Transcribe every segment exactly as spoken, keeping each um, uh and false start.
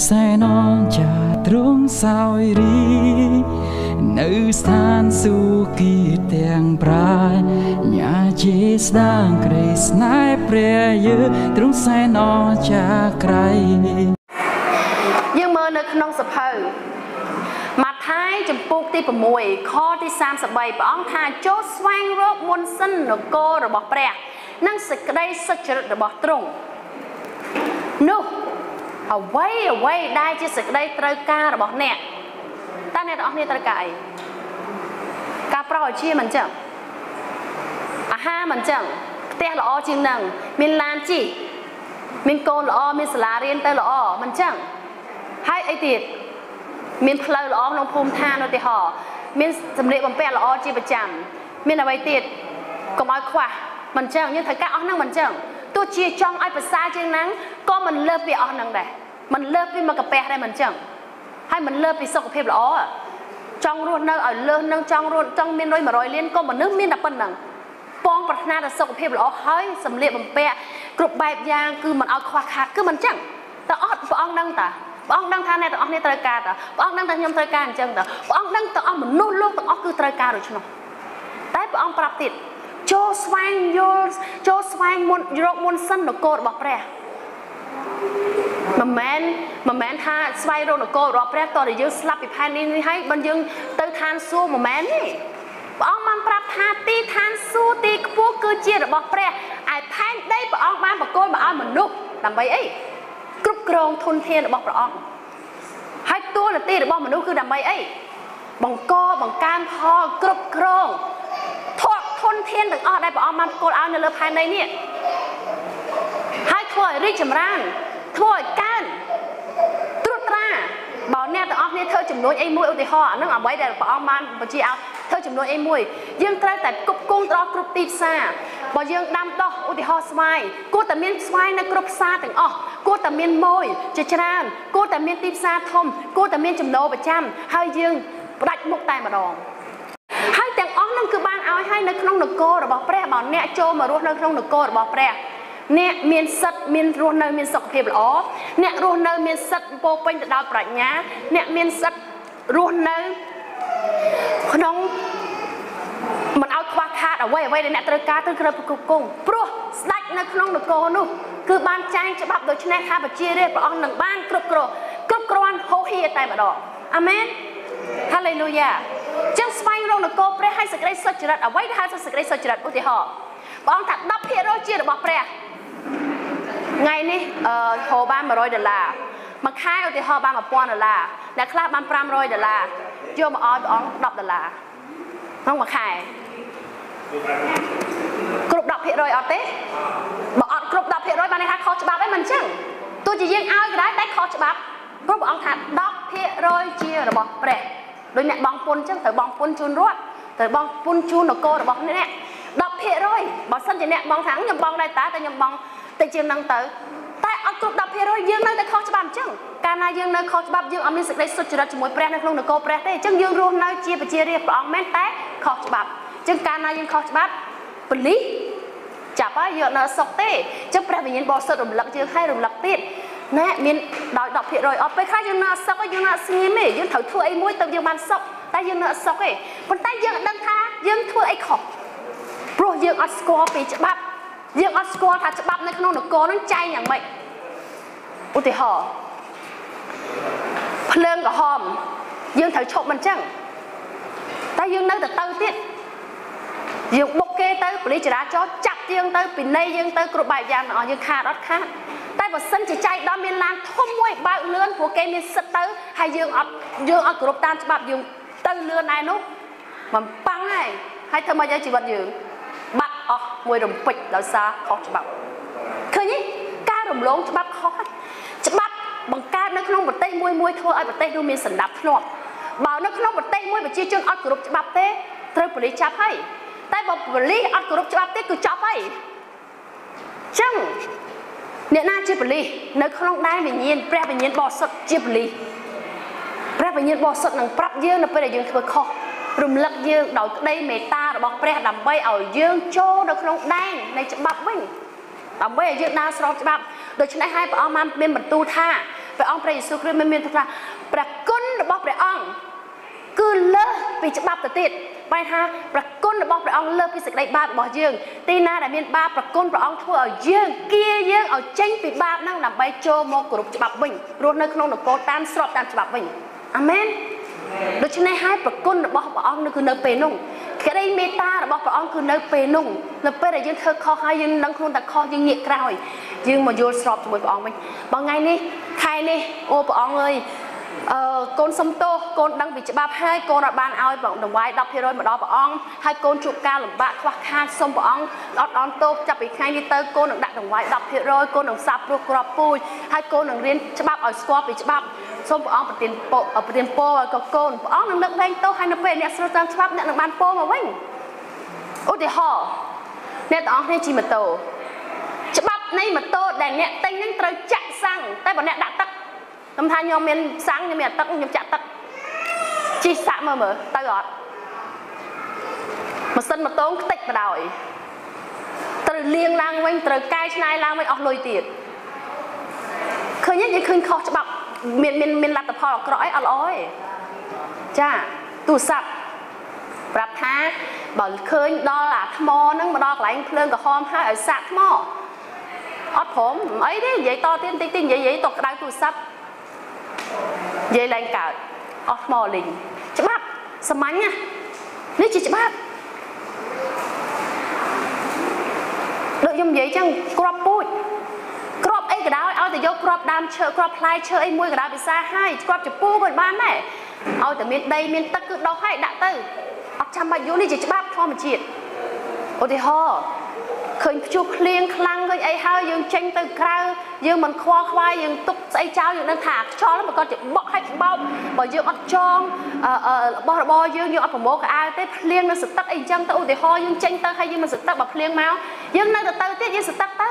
xe non chả trúng sao đi nữ stan su kỳ tiếng prai nhà chế đang kề snai pre yứ trúng xe non chả cày nhưng mơ nơi không sập hờ mặt thái chấm buộc ti bầm mùi kho ti sam sập bày bỏng thà chốt xoang rốt muôn sân nở cô rồi bọc pre năng sực đây sực chật rồi bọc trùng nu away awayได้ជាសេចក្តីត្រូវការរបស់អ្នកតើអ្នកទាំងអស់គ្នាត្រូវការអីការប្រោសឲ្យជាមិនចឹងអាហារមិនចឹងផ្ទះល្អជាងនឹងមានឡានជិះមានកូនល្អមានសាលារៀនទៅល្អមិនចឹងហើយអីទៀតមានផ្លូវល្អក្នុងភូមិឋានឧទាហរណ៍មានសម្លៀកបំពាក់ល្អជាប្រចាំមានអ្វីទៀតកុំឲ្យខ្វះមិនចឹងយើងត្រូវការអស់ហ្នឹងមិនចឹងទោះជាចង់ឲ្យប្រសើរជាងហ្នឹងក៏មិនលើសពីអស់ហ្នឹងដែរមិនលើសពីមកកាពះដែរមិនចឹងហើយមិនលើសពីសុខភាពល្អចង់រស់នៅឲ្យលើសនឹងចង់រស់ចង់មានលុយមួយរយលានក៏មនុស្សមានតែប៉ុណ្្នឹងបងប្រាថ្នាតែសុខភាពល្អហើយសម្លៀកបំពាក់គ្រប់បែបយ៉ាងគឺមិនឲ្យខ្វះខាតគឺមិនចឹងតែអត់ព្រះអង្គដឹងតាព្រះអង្គដឹងថាអ្នកទាំងអស់គ្នាត្រូវការតាព្រះអង្គដឹងថាខ្ញុំត្រូវការអញ្ចឹងតាព្រះអង្គដឹងទាំងអស់មនុស្សលោកទាំងអស់គឺត្រូវការដូច្នោះតែព្រះអង្គប្រាប់ទៀតចូលស្វែងយល់ចូលស្វែងមុនរកមុនសិននគររបស់ព្រះមិនមែនមិនមែនថាស្វែងរកនគររបស់ព្រះតើយើងស្លាប់ពីផែននេះហើយបើយើងទៅឋានសួគ៌មិនមែនទេព្រះអង្គបានប្រាប់ថាទីឋានសួគ៌ទីខ្ពស់គឺជារបស់ព្រះឯផែនដីព្រះអង្គបានប្រគល់មកឲ្យមនុស្សដើម្បីអីគ្រប់គ្រងធនធានរបស់ព្រះអង្គហើយតួនាទីរបស់មនុស្សគឺដើម្បីអីបង្កបង្កើនផលគ្រប់គ្រងធកធនធានទាំងអស់ដែលព្រះអង្គបានប្រគល់ឲ្យនៅលើផែនដីនេះហើយធ្វើឲ្យរីកចម្រើនធ្វើឲ្យកើនត្រួតត្រាបើអ្នកទាំងអស់គ្នាធ្វើចំនួនអីមួយឧទាហរណ៍អានឹងអ្វីដែលព្រះអង្គបានបញ្ជាឲ្យធ្វើចំនួនអីមួយយើងត្រូវតែគប់គង់ដល់គ្រប់ទីផ្សារបើយើងដាំដុះឧទាហរណ៍ស្វាយគួរតែមានស្វាយនៅគ្រប់ផ្សារទាំងអស់គួរតែមានម៉ូយជាច្រើនគួរតែមានទីផ្សារធំគួរតែមានចំណូលប្រចាំហើយយើងផ្ដាច់មុខតែម្ដងហើយទាំងអស់នឹងគឺបានឲ្យហើយនៅក្នុងនគររបស់ព្រះបើអ្នកចូលមករស់នៅក្នុងនគររបស់ព្រះអ្នកមានសិទ្ធមានរស់នៅមានសុខភាពល្អអ្នករស់នៅមានសិទ្ធពោពេញទៅដោយប្រាជ្ញាអ្នកមានសិទ្ធរស់នៅក្នុងមិនឲ្យខ្វះខាតអ្វីអ្វីដែលអ្នកត្រូវការត្រូវគ្រប់គ្រប់គង់ព្រោះស្ដេចនៅក្នុងនគរនោះគឺបានចែងច្បាប់ដូច្នេះថាប្រជារាស្ត្រព្រះអង្គនឹងបានគ្រប់គ្រងគ្រប់គ្រាន់ហូរហៀតែម្ដងអាមែនហាឡេលូយ៉ាចឹងស្វែងរកនគរព្រះឲ្យសេចក្តីសុចរិតអ្វីដែលហៅថាសេចក្តីសុចរិតឧទាហរណ៍ព្រះអង្គថា ដប់ភាគរយ ជារបស់ព្រះថ្ងៃនេះអឺហៅបានមួយរយដុល្លារមួយខែឧទាហរណ៍បានមួយពាន់ដុល្លារអ្នកខ្លះបានប្រាំរយដុល្លារយកមកឲ្យព្រះអង្គដប់ដុល្លារក្នុងមួយខែគ្រប់ ដប់ភាគរយ អត់ទេបើអត់គ្រប់ ដប់ភាគរយ បានន័យថាខុសច្បាប់ឯងមិនអញ្ចឹងទោះជាយើងឲ្យក៏ដោយតែខុសច្បាប់ព្រោះព្រះអង្គថា ដប់ភាគរយ ជារបស់ព្រះដូចអ្នកបងពុនអញ្ចឹងត្រូវបងពុនជូនរដ្ឋត្រូវបងពុនជូននគររបស់អ្នក ដប់ភាគរយ បើសិនជាអ្នកបងថាខ្ញុំបងដែរតើតែខ្ញុំបងតិចជាងហ្នឹងទៅតែអត់គ្រប់ ដប់ភាគរយ យើងនៅតែខុសច្បាប់អញ្ចឹងកាលណាយើងនៅខុសច្បាប់យើងអត់មានសេចក្តីសុចរិតជាមួយព្រះនៅក្នុងនគរព្រះទេអញ្ចឹងយើងរស់នៅជាប្រជារាស្ត្រព្រះអង្គមែនតែខុសច្បាប់អញ្ចឹងកាលណាយើងខុសច្បាប់ប៉ូលីសចាប់ហើយយើងនៅសុកទេអញ្ចឹងព្រះវិញ្ញាណបរិសុទ្ធរំលឹកយើងឲ្យរំលឹកទៀតណែមានដោយ ដប់ភាគរយ អត់ពេលខ្លះយើងនៅសុកយើងនៅស្ងៀមទេយើងត្រូវធ្វើអីមួយទៅយើងបានសុកតែយើងនៅសុកទេប៉ុន្តែយើងដឹងថាយើងធ្វើអីខុសព្រោះយើងអត់ស្គាល់ពីច្បាប់យើងអត់ស្គាល់ថាច្បាប់នៅក្នុងនគរនឹងចែងយ៉ាងម៉េចឧទាហរណ៍ភ្លើងក្រហមយើងត្រូវឈប់មិនចឹងតែយើងនៅតែទៅទៀតយើងបុកគេទៅប៉ូលីសចរាចរណ៍ចាប់យើងទៅពិន័យយើងទៅគ្រប់បែបយ៉ាងទាំងអស់យើងខាតអត់ខាតតែបើសិនជាចៃដល់មានឡានធំមួយបើកលឿនព្រោះគេមានសិទ្ធទៅហើយយើងអត់យើងអត់គោរពតាមច្បាប់យើងទៅលឿនដែរនោះមិនប៉ាំងហើយហើយធ្វើម៉េចឲ្យជីវិតយើងបាត់អស់មួយរំពេចដោយសារខុសច្បាប់ឃើញទេការរំលងច្បាប់ខុសច្បាប់បង្កើតនៅក្នុងប្រទេសមួយមួយធ្វើឲ្យប្រទេសនោះមានសណ្ដាប់ធ្នាប់បើនៅក្នុងប្រទេសមួយប្រជាជនអត់គោរពច្បាប់ទេត្រូវប៉ូលីសចាប់ហើយតែបើប៉ូលីសអត់គោរពច្បាប់ទេគឺចាប់ហើយចឹងអ្នកណាជាប៉ូលីសនៅក្នុងដែនវិញ្ញាណព្រះវិញ្ញាណបរិសុទ្ធជាប៉ូលីសព្រះវិញ្ញាណបរិសុទ្ធនឹងប្រាប់យើងនៅពេលដែលយើងធ្វើខុសរំលឹកយើងដោយក្តីមេត្តារបស់ព្រះដើម្បីឲ្យយើងចូលនៅក្នុងដែននៃច្បាប់វិញដើម្បីឲ្យយើងដើរស្របច្បាប់ដូច្នេះហើយព្រះអង្គបានមានបន្ទូលថាព្រះអង្គព្រះយេស៊ូវគ្រីស្ទមានថាព្រះគុណរបស់ព្រះអង្គគឺលើសពីច្បាប់ទៅទៀតបែរថាព្រះគុណរបស់ព្រះអង្គលើសពីសេចក្តីបាបរបស់យើងទីណាដែលមានបាបព្រះគុណព្រះអង្គធ្វើឲ្យយើងគៀយើងឲ្យចេញពីបាបហ្នឹងដើម្បីចូលមកគោរពច្បាប់វិញរស់នៅក្នុងនគរតាមស្របតាមច្បាប់វិញអាមែនដូច្នេះហើយប្រគុណរបស់ព្រះអង្គគឺនៅពេលនោះក្តីមេត្តារបស់ព្រះអង្គគឺនៅពេលនោះនៅពេលដែលយើងធ្វើខុសហើយយើងដឹងខ្លួនតែខុសយើងងាកក្រោយយើងមកយល់ស្របជាមួយព្រះអង្គវិញបងថ្ងៃនេះខែនេះអូព្រះអង្គអើយអឺកូនសុំទោសកូនដឹងពីច្បាប់ហើយកូនអត់បានឲ្យបងដង្វាយ ដប់ភាគរយ មកដល់ព្រះអង្គហើយកូនជួបការលំបាកខ្វះខាតសុំព្រះអង្គអត់អន់ទោសចាប់ពីថ្ងៃនេះទៅកូននឹងដាក់ដង្វាយ ដប់ភាគរយ កូននឹងសាប់ព្រោះក្របពូជហើយកូននឹងរៀនច្បាប់ឲ្យស្គាល់ពីច្បាប់សូមព្រះអង្គប្រទានពរប្រទានពរឲ្យកកូនព្រះអង្គនឹងលើកលែងទោសហើយនៅពេលអ្នកស្រួលតាមច្បាប់អ្នកនឹងបានពរមកវិញឧទាហរណ៍អ្នកទាំងអស់គ្នាជិះម៉ូតូច្បាប់នៃម៉ូតូដែលអ្នកទិញនឹងត្រូវចាក់សាំងតែបើអ្នកដាក់ទឹកខ្ញុំថាខ្ញុំមានសាំងខ្ញុំមានទឹកខ្ញុំចាក់ទឹកជិះសាក់មើលមើលទៅអត់ម៉ាស៊ីនម៉ូតូខ្ទេចបដ ாய் ត្រូវលាងឡើងវិញត្រូវកែច្នៃឡើងវិញអស់លុយទៀតឃើញទេយើងឃើញខុសច្បាប់មានមានមានលទ្ធផលអាក្រក់អីអត់ល្អទេចាទូរស័ព្ទប្រាប់ថាបើឃើញដល់អាថ្មហ្នឹងមកដល់កន្លែងភ្លើងក្រហមហើយឲ្យសាក់ថ្មអត់ព្រមអីទេនិយាយតទៀតតិចតិចនិយាយទៅក្តៅទូរស័ព្ទនិយាយឡើងកើតអស់ថ្មលេងច្បាប់សាមញ្ញណានេះជាច្បាប់ដូចខ្ញុំនិយាយចឹងក្របពូជក្របអីក៏ដោយឲ្យតែយកក្របដើមឈើក្របផ្លែឈើអីមួយក៏ដោយពិសាហើយក្របជពូក៏បានដែរឲ្យតែមានដីមានទឹកគឺដុសឲ្យដាក់ទៅអត់ចាំបាច់យូរនេះជាច្បាប់ធម្មជាតិឧទាហរណ៍ឃើញព្យុះភ្លៀងខ្លាំងឃើញអីហើយយើងចេញទៅក្រៅយើងមិនខ្វល់ខ្វាយយើងទុកស្អីចោលយើងដឹងថាខ្យល់ហ្នឹងក៏ជាបក់ឲ្យបោកបើយើងអត់ចងរបស់របរយើងយើងអត់ប្រមូលកៅអៅទេភ្លៀងនឹងសទឹកអីចឹងទៅឧទាហរណ៍យើងចេញទៅហើយយើងមិនសទឹកបើភ្លៀងមកយើងនៅទៅទៅទៀតយើងសទឹកទៅ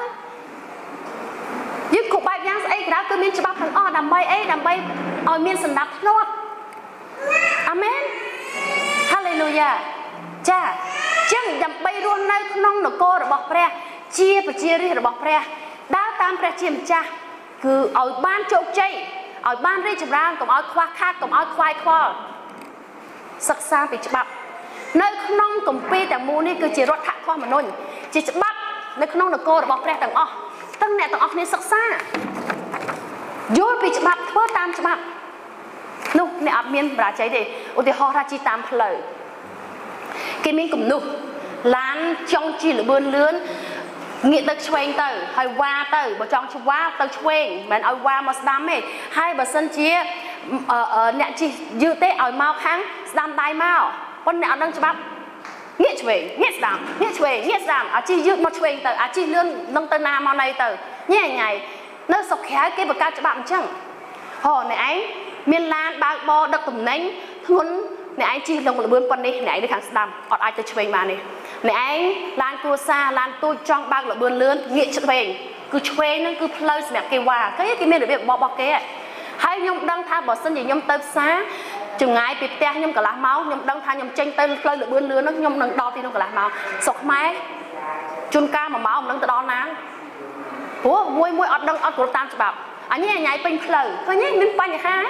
យើងគ្រប់បែបយ៉ាងស្អីក្រៅគឺមានច្បាប់ទាំងអស់ដើម្បីអីដើម្បីឲ្យមានសណ្ដាប់ធ្នាប់អាមែនហាឡេលូយ៉ាចាចឹងដើម្បីរស់នៅក្នុងនគររបស់ព្រះជាប្រជារាស្ត្ររបស់ព្រះដើរតាមព្រះជាម្ចាស់គឺឲ្យបានជោគជ័យឲ្យបានរីកចម្រើនកុំឲ្យខ្វះខាតកុំឲ្យខ្វាយខ្វល់សិក្សាពីច្បាប់នៅក្នុងគម្ពីរទាំងមូលនេះគឺជារដ្ឋធម្មនុញ្ញជាច្បាប់នៅក្នុងនគររបស់ព្រះទាំងអស់ទាំងអ្នកទាំងអស់គ្នាសិក្សាយល់ពីច្បាប់ធ្វើតាមច្បាប់នោះអ្នកអត់មានបរាជ័យទេឧទាហរណ៍ថាជិះតាមផ្លូវគេមានគំនុះឡានចង់ជិះលបឿនលឿនងាកទៅឆ្វេងទៅហើយវ៉ាទៅបើចង់ឆ្វ៉ាទៅឆ្វេងមិនឲ្យវ៉ាមកស្ដាំទេហើយបើសិនជាអ្នកជិះយឺតទេឲ្យមកខាងស្ដាំដៃមកប៉ុន្តែអ្នកអត់ដឹងច្បាប់ងាកឆ្វេងងាកស្ដាំងាកឆ្វេងងាកស្ដាំអាជិះយឺតមកឆ្វេងទៅអាជិះលឿននឹងទៅណាមកណីទៅញ៉ៃញ៉ៃនៅស្រុកក្រៅគេបង្កើតច្បាប់អញ្ចឹងហ៎អ្នកឯងមានឡានបើកបរដឹកទំនិញធ្ងន់អ្នកឯងជិះលងលបឿនប៉ុណ្នេះអ្នកឯងនៅខាងស្ដាំអត់អាចទៅឆ្វេងបានទេអ្នកឯងឡានគ្រួសារឡានទូចចង់បើកលបឿនលឿនងាកឆ្វេងគឺឆ្វេងហ្នឹងគឺផ្លូវសម្រាប់គេវ៉ាគេគេមានរបៀបរបស់គេហើយខ្ញុំដឹងថាបើសិនជាខ្ញុំទៅផ្សារចម្ងាយពីផ្ទះខ្ញុំកន្លះម៉ោងខ្ញុំដឹងថាខ្ញុំចេញទៅផ្លូវលបឿនលឿនហ្នឹងខ្ញុំនឹងដល់ទីនោះកន្លះម៉ោងស្រុកខ្មែរជួនកាលមួយម៉ោងមិនដឹងទៅដល់ណាព្រោះមួយមួយអត់ដឹងអត់គ្រប់តាមច្បាប់អញញ៉ៃពេញផ្លូវឃើញទេមានបញ្ហា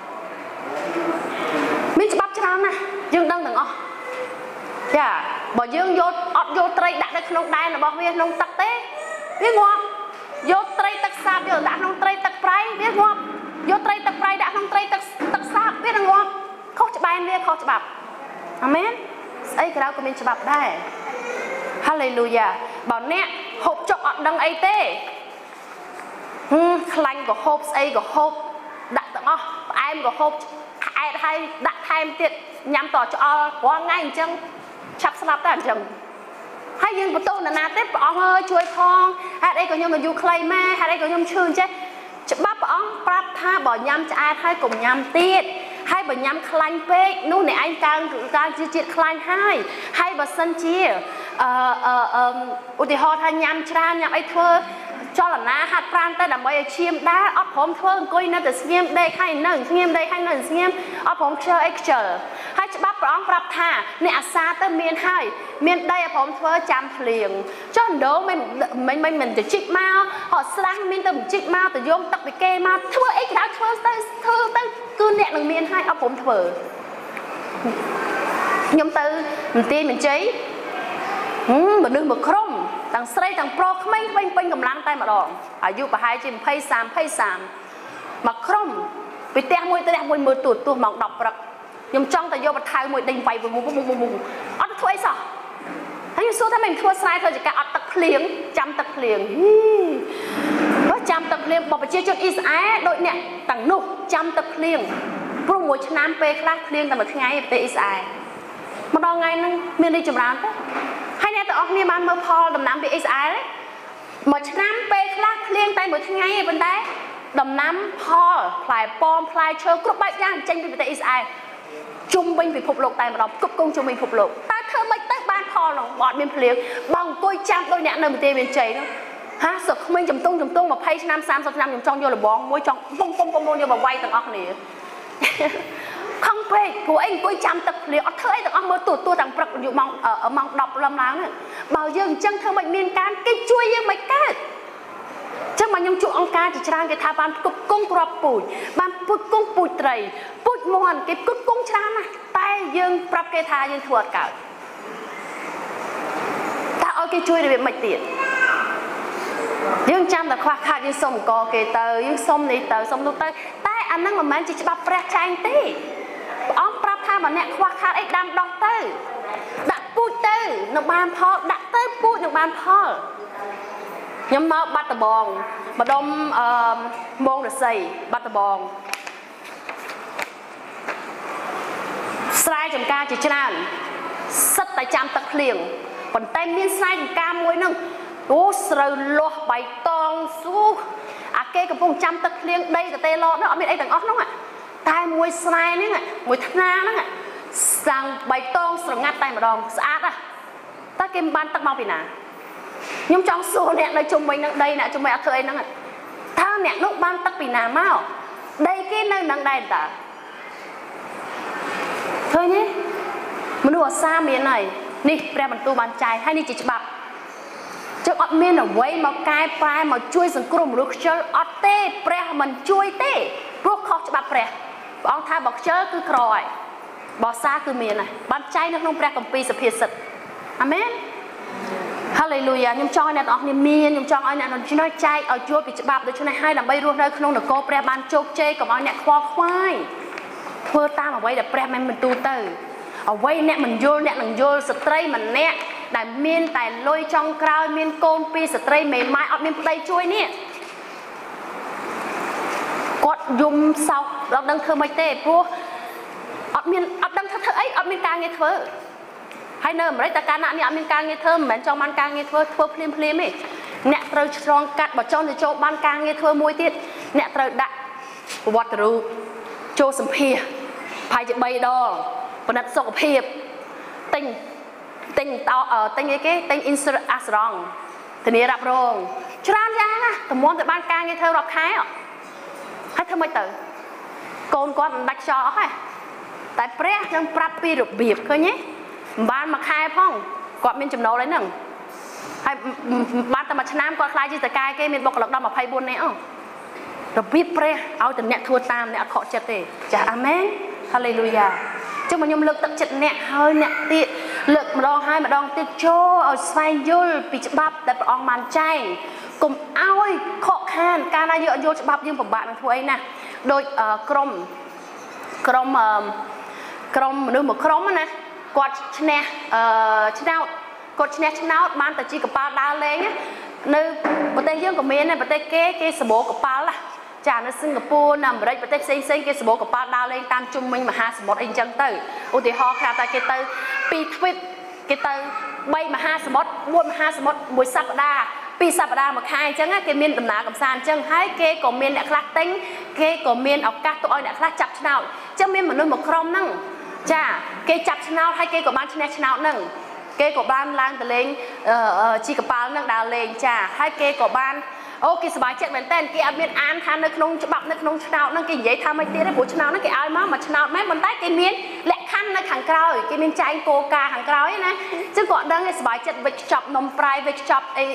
មានច្បាប់ច្រើនណាស់យើងដឹងទាំងអស់ចាបើយើងយកអត់យកត្រីដាក់នៅក្នុងដែនរបស់វាក្នុងទឹកទេវាងាប់យកត្រីទឹកសាបយកដាក់ក្នុងត្រីទឹកប្រៃវាងាប់យកត្រីទឹកប្រៃដាក់ក្នុងត្រីទឹកទឹកសាបវានឹងងាប់ខុសច្បាប់វាខុសច្បាប់អាមែនស្អីក្រៅក៏មានច្បាប់ដែរហាឡេលូយ៉ាបើអ្នកហូបចុកអត់ដឹងអីទេហឹមខ្លាញ់ក៏ហូបស្អីក៏ហូបដាក់ទាំងអស់ផ្អែមក៏ហូបអែតហើយដាក់ថែមទៀតញ៉ាំតឆ្អល់រាល់ថ្ងៃអញ្ចឹងឆាប់ស្លាប់តែអញ្ចឹងហើយយើងបន្ទោសនរណាទេព្រះអង្គអើយជួយផងហេតុអីក៏ខ្ញុំអាយុខ្លីម៉ែហេតុអីក៏ខ្ញុំឈឺអញ្ចេះច្បាប់ព្រះអង្គប្រាប់ថាបើញ៉ាំឆ្អែតហើយកុំញ៉ាំទៀតហើយបើញ៉ាំខ្លាញ់ពេកនោះអ្នកឯងកើនកើនជាតិខ្លាញ់ហើយហើយបើសិនជាអឺអឺឧទាហរណ៍ថាញ៉ាំច្រើនញ៉ាំអីធ្វើ cho là na hạt pran ta đầm bay chiêm đá ấp phom thơ coi nó từ xiêm đây hay nâng xiêm đây hay nâng xiêm ấp phom chờ ấy chờ hay bắp rong bắp thà nè xa tới miền hai miền đây phom thơ chăm liền cho đố mình mình mình mình từ chích mau họ sang miền từ chích mau từ yông tập bị kê mau thơ ấy đã thơ tới thơ tới cứ nè đằng miền hai ấp phom thơ nhóm tư mình tiên mình cháy mình đưa một khung tầng xây tầng pro không mấy bên bên cầm lăng tay mà đòn à dù bà hai chim pay sam pay sam mà khung bị teo môi teo môi mưa tuột tuột mỏng đọc bật nhưng trong tay vô bật thay môi đinh vầy bùng bùng bùng bùng bùng ở thôi sao thấy sốถ้าmình thua sai thôi chỉ cả ở tập liền trăm tập liền có trăm tập liềnบอกไปเชื่อจนอีสานโดยเนี่ยต่างนุtrăm tập liền ព្រោះមួយឆ្នាំពេលខ្លះភ្លៀងតែមួយថ្ងៃប្រទេសអ៊ីស្រាអែលម្ដងថ្ងៃហ្នឹងមានរីកចម្រើនទៅហើយអ្នកទាំងអស់គ្នាបានមើលផលដំណាំពីអ៊ីស្រាអែលមួយឆ្នាំពេលខ្លះភ្លៀងតែមួយថ្ងៃឯងប៉ុន្តែដំណាំផលផ្លែប៉ោមផ្លែឈើគ្រប់បែបយ៉ាងចេញពីប្រទេសអ៊ីស្រាអែលជុំវិញពិភពលោកតែម្ដងគ្រប់គង់ជុំវិញពិភពលោកតើធ្វើម៉េចទៅបានផលហ្នឹងបើអត់មានភ្លៀងបើអង្គុយចាំដូចអ្នកនៅប្រទេសមានជ័យហ្នឹងហាសុខក្មេងចំទងចំទងยี่สิบឆ្នាំสามสิบឆ្នាំខ្ញុំចង់យកលបងមួយចង់ពុំពុំពុំយកមកវាយទាំងអស់គ្នាខំពេកព្រោះអីអង្គុយចាំទឹកភ្លៀងអត់ធ្វើអីទាំងអស់មើលទូទួទាំងព្រឹកយប់ម៉ោងម៉ោងដប់លំឡើងបើយើងអញ្ចឹងធ្វើមិនមានការគេជួយយើងមិនកើតចឹងមកខ្ញុំជួបអង្គការជាច្រើនគេថាបានគប់គង់គ្រាប់ពូជបានពូជគង់ពូជត្រីពូជមាន់គេគប់គង់ច្រើនណាស់តែយើងប្រាប់គេថាយើងធ្វើអត់កើតតែឲ្យគេជួយរបៀបមិនទៀតយើងចាំតែខ្វះខាតយើងសុំអង្គគេទៅយើងសុំនេះទៅសុំនោះទៅតែអាហ្នឹងមិនមែនជាច្បាប់ព្រះចែងទេព្រះអង្គប្រាប់ថាបើអ្នកខ្វះខាតអីដាំដោះទៅដាក់ពូជទៅនឹងបានផលដាក់ទៅពូជនឹងបានផលខ្ញុំមកបាត់ដំបងម្ដុំអឺមងរស័យបាត់ដំបងស្រែចម្ការជាច្រើនសិតតែចាំទឹកភ្លៀងប៉ុន្តែមានស្រែចម្ការមួយហ្នឹងអូស្រូវលាស់បៃតងស៊ូអាគេកំពុងចាំទឹកភ្លៀងដីតទេឡតនោះអត់មានអីទាំងអស់ហ្នឹងតែមួយស្រែហ្នឹងមួយថ្នាហ្នឹងសាំងបៃតងស្រងាត់តែម្ដងស្អាតណាតែគេមិនបានទឹកមកពីណាខ្ញុំចង់សួរអ្នកនៅជុំវិញនឹងដីអ្នកជុំវិញអត់ធ្វើអីហ្នឹងថាអ្នកនោះបានទឹកពីណាមកដីគេនៅនឹងដែរតើឃើញទេមនុស្សអាសាមានហើយនេះព្រះបន្ទូលបានចែកហើយនេះជាច្បាប់ចឹងអត់មានអ្វីមកកែប្រែមកជួយសង្គ្រោះមនុស្សខ្ជិលអត់ទេព្រះមិនជួយទេព្រោះខុសច្បាប់ព្រះព្រះអង្គថាបើខ្ជិលគឺក្រហើយបើសាគឺមានហើយបានចែកនៅក្នុងព្រះគម្ពីរសុភាសិតអាមែនហាឡេលូយ៉ាខ្ញុំចង់ឲ្យអ្នកទាំងអស់គ្នាមានខ្ញុំចង់ឲ្យអ្នកនៅឆ្នៃចែកឲ្យយល់ពីច្បាប់ដូច្នេះហើយដើម្បីរស់នៅក្នុងនគរព្រះបានជោគជ័យកុំឲ្យអ្នកខ្វល់ខ្វាយធ្វើតាមអ្វីដែលព្រះមិនបន្ទូលទៅអ្វីអ្នកមិនយល់អ្នកនឹងយល់ស្ត្រីម្នាក់ដែលមានតែលុយចង់ក្រោយមានកូនពីរស្ត្រីមេម៉ាយអត់មានប្តីជួយនេះគាត់យំសោកដល់ដឹងធ្វើមិនទេព្រោះអត់មានអត់ដឹងថាធ្វើអីអត់មានការងារធ្វើហើយនៅអាមេរិកតែកាលណានេះអត់មានការងារធ្វើមិនមែនចង់បានការងារធ្វើធ្វើភ្លាមភ្លាមទេអ្នកត្រូវឆ្លងកាត់បើចង់ទៅចូលបានការងារធ្វើមួយទៀតអ្នកត្រូវដាក់ប្រវត្តិរូបចូលសម្ភារប្រហែលជាបីដងពិនិត្យសុខភាពទិញទិញតទិញអីគេទិញ insurance អាសរងធានារ៉ាប់រងច្រើនយ៉ាងណាតម្រាំទៅបានការងារធ្វើរាប់ខែហើយធ្វើមិនទៅកូនគាត់មិនដាច់ខ្យល់អស់ទេតែព្រះនឹងប្រាប់ពីរបៀបឃើញទេមិនបានមួយខែផងគាត់មានចំណូលអីហ្នឹងហើយបានតែមួយឆ្នាំគាត់ខ្លាចជាតកែគេមានបុគ្គលិកដល់ยี่สิบสี่នាក់អស់របៀបព្រះឲ្យតែអ្នកធ្វើតាមអ្នកអត់ខកចិត្តទេចាអាមែនហាឡេលូយ៉ាចឹងមកខ្ញុំលើកទឹកចិត្តអ្នកហើយអ្នកទៀតលើកម្ដងហើយម្ដងទៀតចូលឲ្យស្វែងយល់ពីច្បាប់ដែលព្រះអង្គបានចែងកុំឲ្យខកខានកាលណាយើងអត់យល់ច្បាប់យើងពិបាកនឹងធ្វើអីណាដូចក្រុមក្រុមក្រុមមនុស្សមួយក្រុមណាគាត់ឈ្នះឆ្នោតគាត់ឈ្នះឆ្នោតបានតែជាកប៉ាល់ដើរលេងនៅប្រទេសយើងក៏មានដែរប្រទេសគេគេសម្បូរកប៉ាល់ណាចានៅសិង្ហបុរីនៅអាមេរិកប្រទេសផ្សេងផ្សេងគេសម្បូរកប៉ាល់ដើរលេងតាមជុំវិញមហាសមុទ្រអីចឹងទៅឧទាហរណ៍ខ្លះតែគេទៅពីរទ្វីបគេទៅបីមហាសមុទ្រមួយមហាសមុទ្រមួយសប្តាហ៍ពីរសប្តាហ៍មួយខែអញ្ចឹងគេមានដំណើរកម្សាន្តអញ្ចឹងហើយគេក៏មានអ្នកខ្លះទិញគេក៏មានឱកាសទុកឲ្យអ្នកខ្លះចាប់ឆ្នោតអញ្ចឹងមានមនុស្សមួយក្រុមហ្នឹងចាគេចាប់ឆ្នោតហើយគេក៏បានឈ្នះឆ្នោតហ្នឹងគេក៏បានឡើងទៅលេងជីកប៉ាល់ហ្នឹងដើរលេងចាហើយគេក៏បានអូគេសบายចិត្តមែនតើគេអត់មានអានថានៅក្នុងច្បាប់នៅក្នុងឆ្នោតហ្នឹងគេនិយាយថាមិនទៀតទេព្រោះឆ្នោតហ្នឹងគេឲ្យមកមកឆ្នោតមែនប៉ុន្តែគេមានលក្ខខណ្ឌនៅខាងក្រោយគេមានចែងគោលការណ៍ខាងក្រោយណាអញ្ចឹងគាត់ដឹងគេសบายចិត្តវិចខ្ចប់នំប្រៃវិចខ្ចប់អី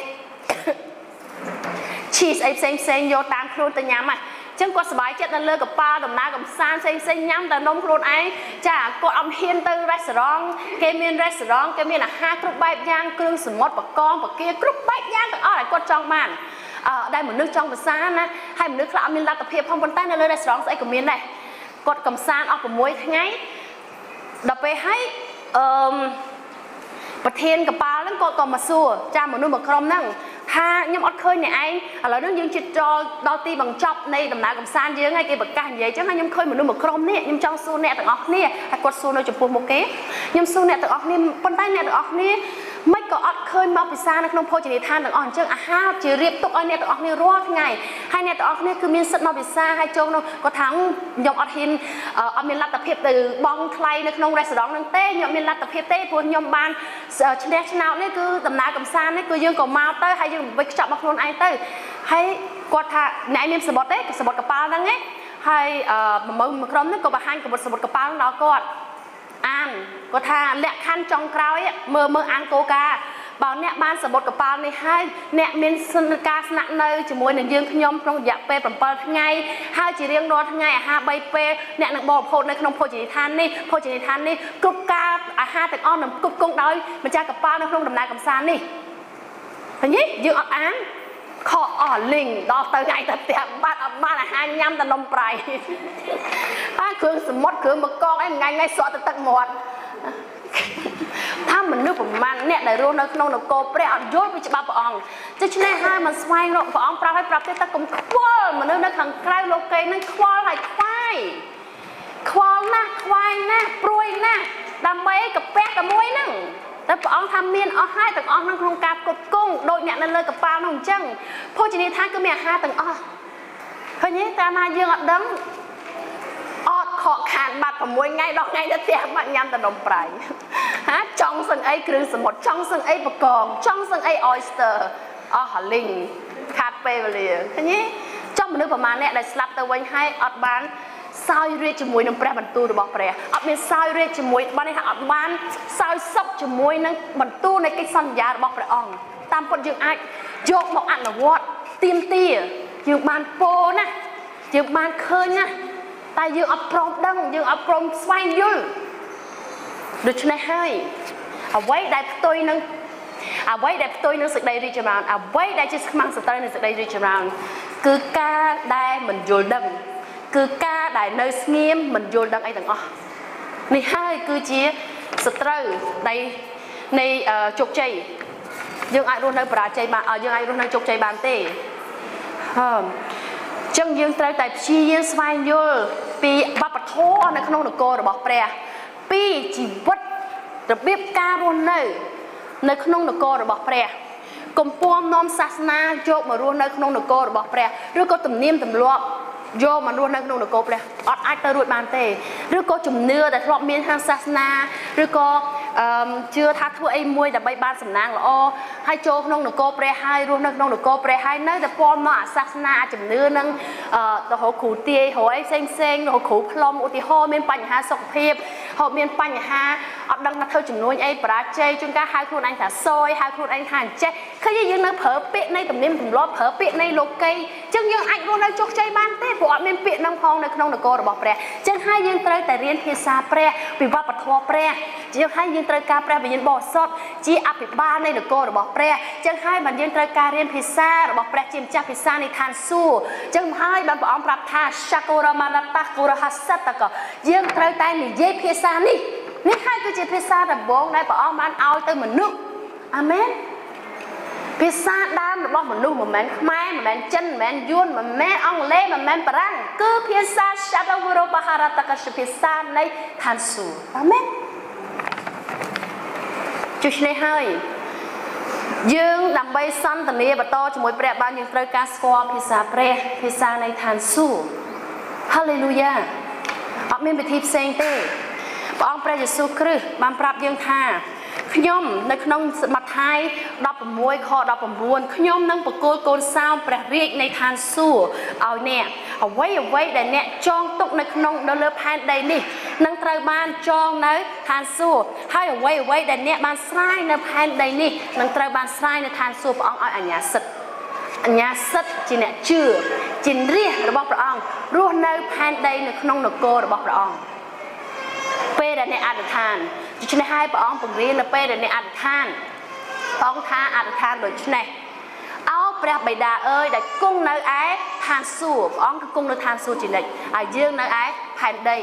cheese អីផ្សេងផ្សេងយកតាមខ្លួនទៅញ៉ាំហ្នឹងចឹងគាត់សบายចិត្តនៅលើកប៉ាល់ដំណើរកំសាន្តផ្សេងផ្សេងញ៉ាំតែនំខ្លួនឯងចាគាត់អត់ហ៊ានទៅ restaurant គេមាន restaurant គេមានអាហារគ្រប់បែបយ៉ាងគ្រឿងសមុទ្របកងបកាគ្រប់បែបយ៉ាងទាំងអស់ដែលគាត់ចង់បានអឺដែលមនុស្សចង់ភាសាណាហើយមនុស្សខ្លះអត់មានលទ្ធភាពផងប៉ុន្តែនៅលើ restaurant ស្អីក៏មានដែរគាត់កំសាន្តអស់6ថ្ងៃដល់ពេលហើយអឺប្រធានកប៉ាល់ហ្នឹងគាត់ក៏មកសួរចាមនុស្សមួយក្រុមហ្នឹងថាខ្ញុំអត់ឃើញអ្នកឯងឥឡូវហ្នឹងយើងជិតដល់ដល់ទីបញ្ចប់នៃដំណើរកំសាន្តយើងហើយគេប្រកាសនិយាយចឹងហើយខ្ញុំឃើញមនុស្សមួយក្រុមនេះខ្ញុំចង់សួរអ្នកទាំងអស់គ្នាហើយគាត់សួរនៅចំពោះមុខគេខ្ញុំសួរអ្នកទាំងអស់គ្នាប៉ុន្តែអ្នកទាំងអស់គ្នាមិនក៏អត់ឃើញមកពិសានៅក្នុងភោជនីយដ្ឋានទាំងអស់អញ្ចឹងអាហារជារៀបទុកឲ្យអ្នកទាំងអស់គ្នារាល់ថ្ងៃហើយអ្នកទាំងអស់គ្នាគឺមានសិទ្ធិមកពិសាហើយចូលនោះគាត់ថាខ្ញុំអត់ហ៊ានអត់មានលទ្ធភាពទៅបង់ថ្លៃនៅក្នុង restaurant ហ្នឹងទេខ្ញុំមានលទ្ធភាពទេព្រោះខ្ញុំបានឈ្នះឆ្នោតនេះគឺដំណើរកំសាន្តនេះគឺយើងក៏មកទៅហើយយើងវិចខ្ចប់មកខ្លួនឯងទៅហើយគាត់ថាអ្នកឯងមានសបុតទេសបុតកប៉ាល់ហ្នឹងឯងហើយមើលមួយក្រុមនេះក៏បង្ហាញកបុតសបុតកប៉ាល់ដល់គាត់អានគាត់ថាលក្ខខណ្ឌចុងក្រោយមើលមើលអានគោលការណ៍បើអ្នកបានសបុតកប៉ាល់នេះហើយអ្នកមានសិទ្ធិការស្នាក់នៅជាមួយនឹងយើងខ្ញុំក្នុងរយៈពេល7ថ្ងៃហើយជារៀងរាល់ថ្ងៃអាហារ3ពេលអ្នកនឹងបរិភោគនៅក្នុងភោជនីយដ្ឋាននេះភោជនីយដ្ឋាននេះគ្រប់ការអាហារទាំងអស់នឹងគ្រប់គ្រងដោយម្ចាស់កប៉ាល់នៅក្នុងដំណើរកំសាន្តនេះឃើញទេយើងអត់អានខកអស់លីងដល់ទៅថ្ងៃទៅផ្ទះបាត់អត់បានអាហារញ៉ាំតែនំប្រៃហើយគ្រឿងសមុទ្រគ្រឿងបកកអីថ្ងៃថ្ងៃសក់ទៅទឹកមាត់ថាមនុស្សប្រមាណអ្នកដែលរស់នៅក្នុងនគរព្រះអត់យល់ពីច្បាប់ព្រះអង្គដូច្នេះហើយមិនស្វែងរកព្រះអង្គប្រាប់ឲ្យប្រាប់ទេតែកុំខ្វល់មនុស្សនៅខាងក្រៅលោកីនឹងខ្វល់ហើយខ្វាយខ្វល់ណាស់ខ្វាយណាស់ព្រួយណាស់ដើម្បីកាពះតែមួយហ្នឹងតែព្រះអង្គថាមានអស់ហើយទាំងអស់ក្នុងក្នុងការគ្រប់គង់ដូចអ្នកនៅលើកប៉ាល់នោះអញ្ចឹងភោជនីយដ្ឋានគឺមានអាហារទាំងអស់ឃើញទេតែណាយើងអត់ដឹងអត់ខកខានបាត់6ថ្ងៃ10ថ្ងៃទៅផ្ទះបាត់ញ៉ាំតែនំប្រៃហាចង់សឹងអីគ្រឿងសមុទ្រចង់សឹងអីបកងចង់សឹងអី oyster អស់ហលីងខាត់ពេលវេលាឃើញទេចំមនុស្សប្រមាណអ្នកដែលស្លាប់ទៅវិញហើយអត់បានសោយរាជជាមួយនឹងព្រះបន្ទូលរបស់ព្រះអត់មានសោយរាជជាមួយបាននេះថាអត់បានសោយសុខជាមួយនឹងបន្ទូលនៃកិច្ចសន្យារបស់ព្រះអង្គតាមពិតយើងអាចយកមកអនុវត្តទៀមទាយើងបានពោណាយើងបានឃើញណាតែយើងអត់ព្រមដឹងយើងអត់ព្រមស្វែងយល់ដូច្នេះហើយអ្វីដែលផ្ទុយនឹងអ្វីដែលផ្ទុយនឹងសេចក្តីរីកចម្រើនអ្វីដែលជាស្មាំងសត្រូវនឹងសេចក្តីរីកចម្រើនគឺការដែលមិនយល់ដឹងគឺការដែលនៅស្ងៀមមិនយល់ដឹងអីទាំងអស់នេះហើយគឺជាសត្រូវនៃនៃជោគជ័យយើងអាចរស់នៅបរាជ័យបានយើងអាចរស់នៅជោគជ័យបានទេហើយចឹងយើងត្រូវតែព្យាយាមស្វែងយល់ពីវប្បធម៌នៅក្នុងនគររបស់ព្រះពីជីវិតរបៀបការរស់នៅនៅក្នុងនគររបស់ព្រះកុំពំនាំសាសនាយកមករស់នៅក្នុងនគររបស់ព្រះឬក៏ទំនៀមទម្លាប់យកមករស់នៅក្នុងនគរព្រះអត់អាចទៅរួចបានទេឬក៏ជំនឿដែលធ្លាប់មានខាងសាសនាឬក៏អឺជឿថាធ្វើអីមួយដើម្បីបានសំណាងល្អហើយចូលក្នុងនគរព្រះហើយរស់នៅក្នុងនគរព្រះហើយនៅតែពំមកអាសាសនាជំនឿនឹងអឺទៅរកគ្រូទាយរកអីផ្សេងផ្សេងរកគ្រូផ្លុំឧទាហរណ៍មានបញ្ហាសុខភាពហូបមានបញ្ហាអត់ដឹងថាធ្វើចំនួនអីបរាជ័យជួនកាលហៅខ្លួនឯងថាសយហៅខ្លួនឯងថាអញ្ចេះឃើញយើងនៅប្រើពាក្យនៃទំនៀមទម្លាប់ប្រើពាក្យនៃលោកីអញ្ចឹងយើងអាចរស់នៅជោគជ័យបានទេព្រោះអត់មានពាក្យនឹងផងនៅក្នុងនគររបស់ព្រះអញ្ចឹងហើយយើងត្រូវតែរៀនភាសាព្រះពីវប្បធម៌ព្រះយើងហើយយើងត្រូវការព្រះវិញ្ញាណបរិសុទ្ធជាអភិបាលនៃនគររបស់ព្រះអញ្ចឹងហើយបានយើងត្រូវការរៀនភាសារបស់ព្រះជាម្ចាស់ភាសានៃឋានសួគ៌អញ្ចឹងហើយបានព្រះអង្គប្រាប់ថា Shakuramanatta Kurahasataka យើងត្រូវតែនិយាយភាសានេះនេះហើយគឺជាភាសាដំបូងដែលព្រះអង្គបានឲ្យទៅមនុស្សអាមែនភាសាដើមរបស់មនុស្សមិនមែនខ្មែរមិនមែនចិនមិនមែនយួនមិនមែនអង់គ្លេសមិនមែនបារាំងគឺភាសា Shadowurobaharataka ភាសានៃឋានសួគ៌អាមែនជឿនេះហើយយើងដើម្បីសន្ទនាបន្តជាមួយព្រះបានយើងត្រូវការស្គាល់ភាសាព្រះភាសានៃឋានសួគ៌ Hallelujah អត់មានវិធីផ្សេងទេព្រះអង្គព្រះយេស៊ូវគ្រីស្ទបានប្រាប់យើងថាខ្ញុំនៅក្នុងសមត្ថាយដប់ប្រាំមួយខដប់ប្រាំបួនខ្ញុំនឹងបកគោលកូនសោមព្រះរាជនៃឋានសួគ៌ឲ្យអ្នកអ្វីអ្វីដែលអ្នកចងទុកនៅក្នុងនៅលើផែនដីនេះនឹងត្រូវបានចងនៅឋានសួគ៌ហើយអ្វីអ្វីដែលអ្នកបានស្រាយនៅផែនដីនេះនឹងត្រូវបានស្រាយនៅឋានសួគ៌ព្រះអង្គឲ្យអាជ្ញាសិទ្ធិអញ្ញាសិទ្ធជាអ្នកជឿជារាជរបស់ព្រះអង្គរស់នៅផែនដីនៅក្នុងនគររបស់ព្រះអង្គពេលដែលអ្នកអធិដ្ឋានដូច្នេះហើយព្រះអង្គពង្រៀននៅពេលដែលអ្នកអធិដ្ឋានព្រះអង្គថាអធិដ្ឋានដូចនេះអោព្រះបិតាអើយដែលគង់នៅឯឋានសួគ៌ព្រះអង្គគឺគង់នៅឋានសួគ៌ជានិច្ចហើយយើងនៅឯផែនដី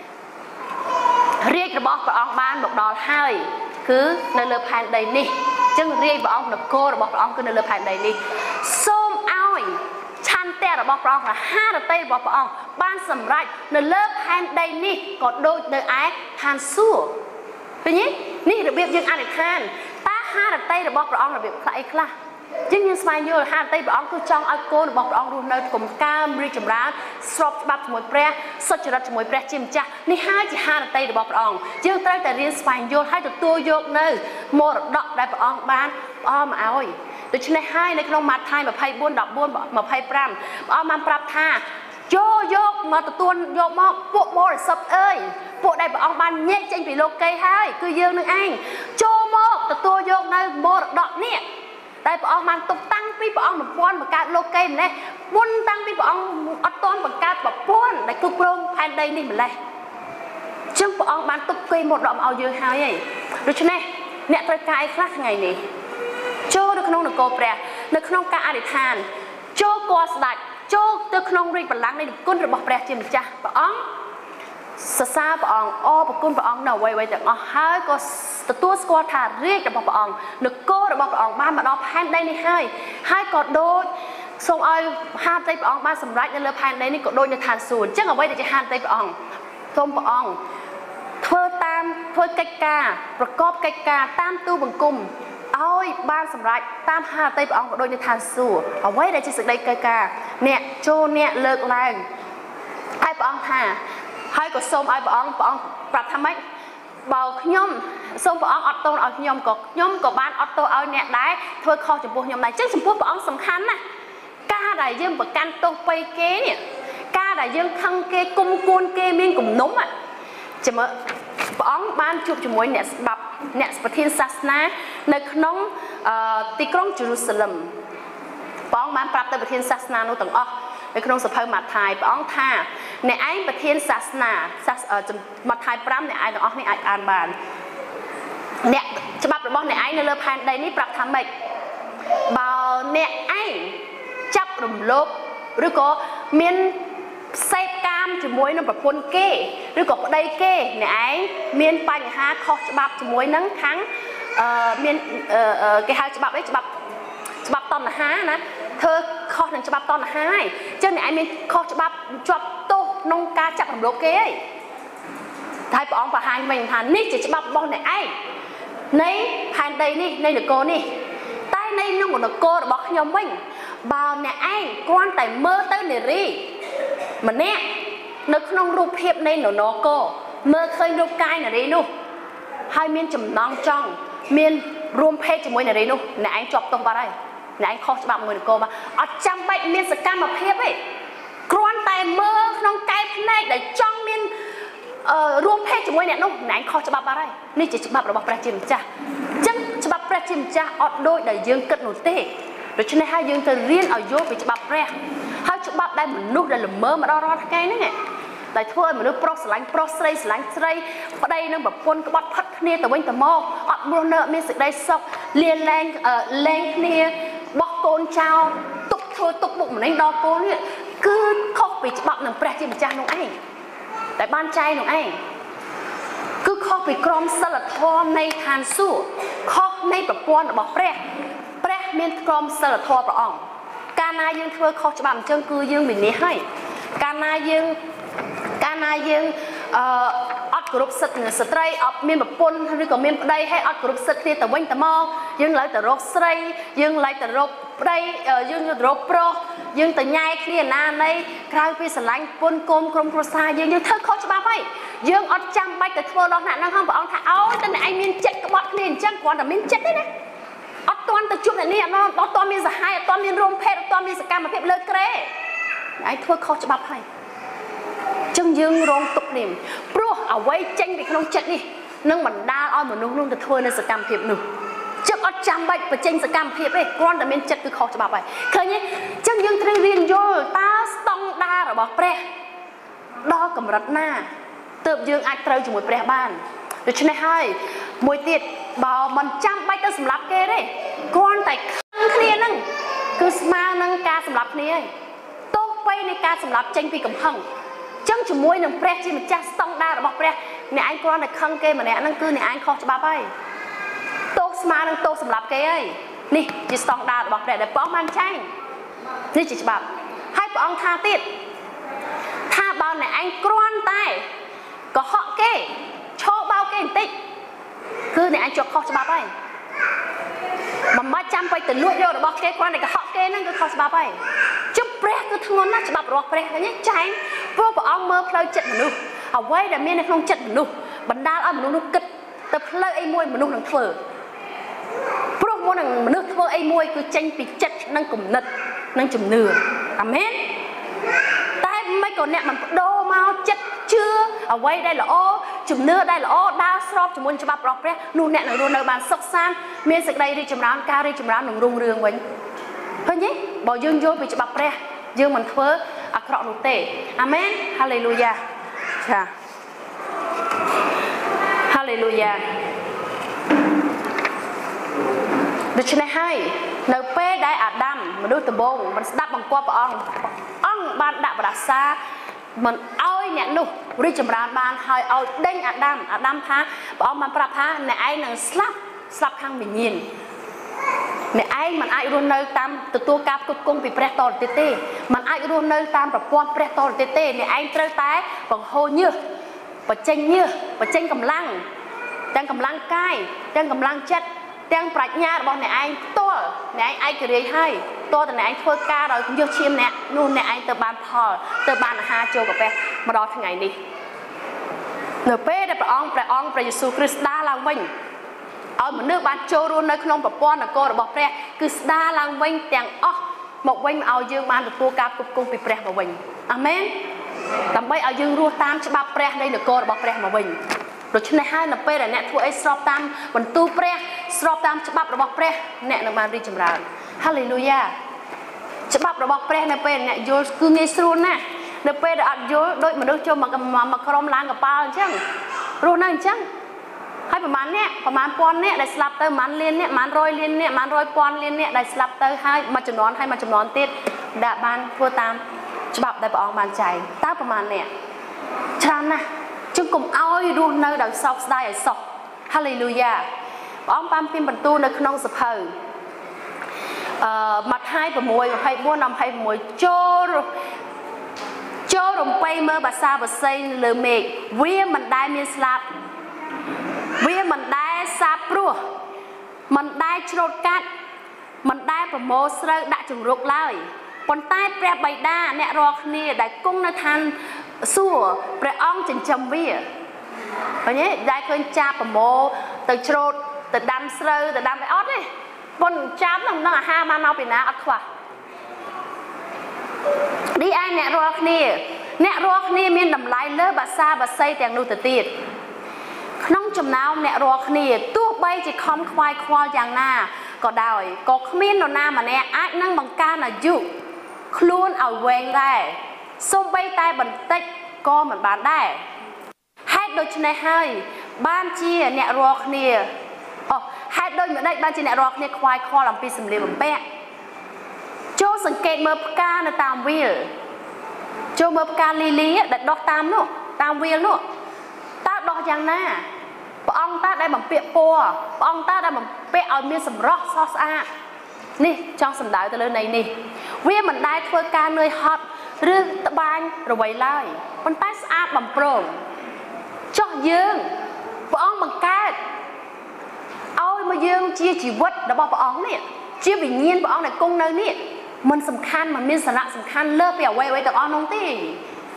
រាជរបស់ព្រះអង្គបានមកដល់ហើយគឺនៅលើផែនដីនេះអញ្ចឹងរាជព្រះអង្គនគររបស់ព្រះអង្គគឺនៅលើផែនដីនេះសូមឲ្យឆន្ទៈរបស់ព្រះអង្គហារតីរបស់ព្រះអង្គបានសម្រេចនៅលើផែនដីនេះក៏ដូចនៅឯឋានសួគ៌ឃើញទេនេះរបៀបយើងអធិដ្ឋានតើហារតីរបស់ព្រះអង្គរបៀបខ្លះអីខ្លះជាងយើងស្វែងយល់ហារតីព្រះអង្គគឺចង់ឲ្យកូនរបស់ព្រះអង្គរស់នៅកុំកើមរីកចម្រើនស្របច្បាប់ជាមួយព្រះសុចរិតជាមួយព្រះជាម្ចាស់នេះហើយជាហារតីរបស់ព្រះអង្គយើងត្រូវតែរៀនស្វែងយល់ហើយទទួលយកនៅមរតកដែលព្រះអង្គបានផ្ដល់មកឲ្យដូច្នេះហើយនៅក្នុងម៉ាថាយម្ភៃបួន ដប់បួន ម្ភៃប្រាំព្រះអង្គបានប្រាប់ថាចូលយកមកទទួលយកមកពួកបរិសុទ្ធអើយពួកដែលព្រះអង្គបានញែកចេញពីលោកីហើយគឺយើងនឹងឯងចូលមកទទួលយកនៅមរតកនេះតែព្រះអង្គបានទុកតាំងពីព្រះអង្គប្រព័ន្ធបង្កើតលោកីម្លេះមុនតាំងពីព្រះអង្គអត់ទាន់បង្កើតប្រព័ន្ធដែលគ្រប់គ្រងផែនដីនេះម្លេះអញ្ចឹងព្រះអង្គបានទុកគេមរតកឲ្យយើងហើយហើយដូច្នេះអ្នកត្រូវការអីខ្លះថ្ងៃនេះចូលនៅក្នុងនគរព្រះនៅក្នុងការអធិដ្ឋានចូលគល់ស្ដេចចូលទៅក្នុងរាជបល្ល័ង្កនៃគុណរបស់ព្រះជាម្ចាស់ព្រះអង្គសរសើរព្រះអង្គអរព្រគុណព្រះអង្គនៅអ្វីៗទាំងអស់ហើយក៏ទទួលស្គាល់ថារាជរបស់ព្រះអង្គនគររបស់ព្រះអង្គបានមកដល់ផែនដីនេះហើយហើយក៏ដូចសូមឲ្យហាតីព្រះអង្គបានសម្រេចនៅលើផែនដីនេះក៏ដូចនៅឋានសួគ៌អញ្ចឹងអ្វីដែលជាហាតីព្រះអង្គសូមព្រះអង្គធ្វើតាមធ្វើកិច្ចការប្រកបកិច្ចការតាមទូបង្គំឲ្យបានសម្រេចតាមហាតីព្រះអង្គក៏ដូចនៅឋានសួគ៌អ្វីដែលជាសេចក្តីកិច្ចការអ្នកចូលអ្នកលើកឡើងហើយព្រះអង្គថាហើយក៏សូមឲ្យព្រះអង្គព្រះអង្គប្រាប់ថាម៉េចបើខ្ញុំសូមព្រះអង្គអត់ទោសឲ្យខ្ញុំក៏ខ្ញុំក៏បានអត់ទោសឲ្យអ្នកដែរធ្វើខុសចំពោះខ្ញុំដែរអញ្ចឹងចំពោះព្រះអង្គសំខាន់ណាស់ការដែលយើងប្រកាន់ទោសបីគេនេះការដែលយើងខឹងគេគុំគួនគេមានគំនុំចាំមើលព្រះអង្គបានជួបជាមួយអ្នកស្ដាប់អ្នកប្រធានសាសនានៅក្នុងទីក្រុងយេរូសាឡឹមព្រះអង្គបានប្រាប់ទៅប្រធានសាសនានោះទាំងអស់នៅក្នុងសភៅម៉ាថាយព្រះអង្គថាអ្នកឯងប្រធានសាសនាម៉ាថាយប្រាំអ្នកឯងទាំងអស់នេះអាចអានបានអ្នកច្បាប់របស់អ្នកឯងនៅលើផែនដីនេះប្រាប់ថាម៉េចបើអ្នកឯងចាប់រំលោភឬក៏មានសេពកាមជាមួយនឹងប្រពន្ធគេឬក៏ប្តីគេអ្នកឯងមានបញ្ហាខុសច្បាប់ជាមួយនឹងខាងអឺមានគេហៅច្បាប់អីច្បាប់ច្បាប់តណ្ហាណាធ្វើខុសនឹងច្បាប់តណ្ហាហើយអញ្ចឹងអ្នកឯងមានខុសច្បាប់ជាប់ទោសក្នុងការចាប់រំលោភគេហើយតែព្រះអង្គបង្ហាញវិញថានេះជាច្បាប់របស់អ្នកឯងនៃផែនដីនេះនៃនគរនេះតែនៃក្នុងនគររបស់ខ្ញុំវិញបើអ្នកឯងគ្រាន់តែមើលទៅនារីម្នាក់នៅក្នុងរូបភាពនៃនរកមើលឃើញរូបកាយនារីនោះហើយមានចំណងចង់មានរួមភេទជាមួយនារីនោះអ្នកឯងជាប់ទោសបាត់ហើយអ្នកឯងខុសច្បាប់មួយនគរមកអត់ចាំបាច់មានសកម្មភាពទេគ្រាន់តែមើលក្នុងកែភ្នែកដែលចង់មានរួមភេទជាមួយអ្នកនោះអ្នកឯងខុសច្បាប់បាត់ហើយនេះជាច្បាប់របស់ព្រះជាម្ចាស់អញ្ចឹងច្បាប់ព្រះជាម្ចាស់អត់ដូចដែលយើងគិតនោះទេដូច្នេះហើយយើងត្រូវរៀនឲ្យយល់ពីច្បាប់ព្រះហើយច្បាប់ដែលមនុស្សដែលល្មើមកដល់រាល់ថ្ងៃហ្នឹងដែលធ្វើឲ្យមនុស្សប្រុសស្រឡាញ់ប្រុសស្រីស្រឡាញ់ស្រីប្តីនិងប្រពន្ធក្បត់ផិតគ្នាទៅវិញទៅមកអត់រស់នៅមានសេចក្តីសុខលាលែងលែងគ្នាបោះកូនចោលទុកធ្វើទុកបុកម្នេញដល់កូននេះគឺខុសពីច្បាប់នឹងព្រះជាម្ចាស់នោះឯងតែបានចែងនោះឯងគឺខុសពីក្រមសីលធម៌នៃឋានសួគ៌ខុសនៃប្រព័ន្ធរបស់ព្រះព្រះមានក្រមសីលធម៌ព្រះអង្គកាលណាយើងធ្វើខុសច្បាប់អញ្ចឹងគឺយើងវិនិច្ឆ័យហើយកាលណាយើងកាលណាយើងអឺអត់គោរពសិទ្ធិស្ត្រីអត់មានប្រពន្ធឬក៏មានប្តីហើយអត់គោរពសិទ្ធិគ្នាទៅវិញទៅមកយើងឡើយទៅរកស្រីយើងឡើយទៅរកប្តីយើងទៅរកប្រុសយើងទៅញ៉ែគ្នាណាណីក្រៅពីស្រឡាញ់ពុនកូនក្រុមគ្រួសារយើងយើងធ្វើខុសច្បាប់ហើយយ dương ở trăm bay từ thua đó nạn năng không bảo ông thà áo tên này anh miên chết cái bọt miên chắc còn là miên chết đấy đấy ở toàn từ chụp này nè nó nó toàn miên giải hai toàn miên rôm pet toàn miên cam mà pet lơ kề anh thua khó cho bắp hay chân dương rôm tục niệm pro ở quay tranh bị không chết đi nâng mình đa oi mà nung nung từ thua nên sự cam hiệp nụ trước ở trăm bay và tranh sự cam hiệp ấy con là miên chết cứ khó cho bắp hay khởi nhé chân dương thay riêng vô ta song đa rồi bọc pre đo cầm rật na tự dương ai trâu cho một pre ban được cho nên hai mùi tiệt bảo mình trăm bay tới sầm lấp kê đấy con tại khăn kia nâng cứ smile nâng ca sầm lấp này tốt bay này ca sầm lấp tranh vì cầm hằng chân chỉ mùi nâng pre chỉ một cha song đa rồi bọc pre này anh con này khăn kê mà này anh cứ này anh khó cho ba bay tốt smile nâng tốt sầm lấp kê ấy nè chỉ song đa rồi bọc pre để bỏ man tranh nè chỉ bảo hai bọn tha tiệt tha bao này anh con tay có họ kê cho bao kê tích cứ này anh cho khó cho ba bay mà mấy trăm bay từ nuôi vô được bao kê con này có họ kê nó cứ khó cho ba bay chụp pre cứ thằng nó cho ba bọc pre nó nhét trái vô bảo ông mơ phơi chật mà nu ở quay để miên này không chật mà nu bận đa ở mà nu nu kịch tập phơi ai môi mà nu đằng phở pro môn đằng mà nu phơi ai môi cứ tranh bị chật năng cùng nật năng chùm nửa amen tay mấy con nẹt mà đô mau chật chưa ở quay đây là ô chùm nưa đây là ô đa sọp chùm môn cho bắp bọc đấy nu nẹt này luôn nơi bàn sọc san miên sực đây đi chùm rán ca đi chùm rán nồng rung rương vậy thôi nhé bỏ dương vô bị cho bắp đấy dương mình phơi à cọ nụ tệ amen hallelujah cha hallelujah được cho này hay nơi pe đại Adam mà đôi từ bông mình đáp bằng qua bọn ông ban đạp và đạp xa mình ơi nhẹ nụ đi chấm rán ban hơi ơi đinh Adam Adam phá bọn mình prap phá này ai năng slap slap khang mình nhìn này ai mình ai luôn nơi tam từ tua cáp cục cung bị preto tê tê mình ai luôn nơi tam và quan preto tê tê này ai trơ tái bằng hô như và tranh như và tranh cầm lăng tranh cầm lăng cay tranh cầm lăng chất đang bạch nha bọn này anh to này anh ai kể hay to thì này anh thôi ca rồi cũng vô chim nè luôn này anh từ bàn phò từ bàn hà châu của bé mà đó thằng ngày đi nửa bé để ông để ông để Jesus Christ đa lang vinh ở một nước bàn châu luôn nơi không bọc quan là cô là bọc bé cứ đa lang vinh tiếng ó một vinh ao dương bàn được tua cáp cục cung bị bé mà vinh amen tầm bây ao dương rùa tam cho bọc bé đây là cô là bọc bé mà vinh rồi cho nên hai là pe là nẹt thua ấy sọp tam vẫn tu pre sọp tam cho bắp rồi bọc pre nẹt là bàn đi chấm rán hallelujah cho bắp rồi bọc pre nẹt pe nẹt vô cứ nghe sưu nè nẹt pe đã vô đôi mà đôi cho mà mà mà krom langกับปลาchẳng rồiนั่งchẳngให้ประมาณเนี้ยประมาณปอนเนี้ยได้สลับเตอร์มันเลียนเนี้ยมันรอยเลียนเนี้ยมันรอยปอนเลียนเนี้ยได้สลับเตอร์ให้มาจำนวนให้มาจำนวนติดดาบานทั่วตามฉบับได้ปองบานใจตาประมาณเนี้ยฉะนั้นนะจึงกลุ่มเอาดูในดาวซอกได้สอกฮาเลลูยาบ้องปั๊มพิมพ์บรรทุในขนมสะเพอมาไทยประมวยมาไพ่บัวนำไพ่ประมวยโจโจลงไปเมื่อภาษาภาษาเลเมกเวียมันได้มีสลับเวียมันได้ซาปรัวมันได้โฉดกัดมันได้ประโมสเรดัจุงรุกเลยปนใต้แปรใบด้าเนี่ยรอคณีได้กุ้งในทันสู้แปรอ่องจินจำวิ่งวันนี้ได้เคยจับประโมแต่โฉดแต่ดำเสือแต่ดำไปออดเลยบนจับนั่งนั่งห้ามาเอาไปนะอัดขวาดีไอเนี่ยรอคณีเนี่ยรอคณีมีน้ำลายเลือดบาซาบาไซแต่งนูตติดน้องจำนาวเนี่ยรอคณีตัวใบจะคอมควายควายอย่างหน้าก็ได้ก็ขมิ้นเราหน้ามาเนี่ยอาจนั่งบังการน่ะยุคล้วนเอาเวงได้ส้มใบใต้บันเต็กก็เหมือนบานได้ให้โดยชนะให้บ้านเชียเนี่ยรอคณีอ๋อให้โดยเหมือนได้บ้านเชียเนี่ยรอคณีควายคอลำปีสำเร็จแบบแปะโจสังเกตเมื่อการในตามวิลโจเมื่อการลีลีเด็ดดอกตามนู่ตามวิลนู่ตาดอกอย่างหน้าปองตาได้แบบเปียปัวปองตาได้แบบเปียเอาเมียสำรอกซอสอานี่ช่องสำดาวตัวเลือในนี่เวียมันได้ทั่วการเลยฮอตหรือตะบานระไว้ไล่มันใต้สะอาดแบบโปร่งจ่อยืงปองมันแก่เอามายืงเชี่ยชีวิตแล้วบอกปองเนี่ยเชี่ยวิญญาณปองในกงเนยนี่มันสำคัญมันมีสาระสำคัญเลิกไปเอาไว้ไว้แต่อ้อนน้องตี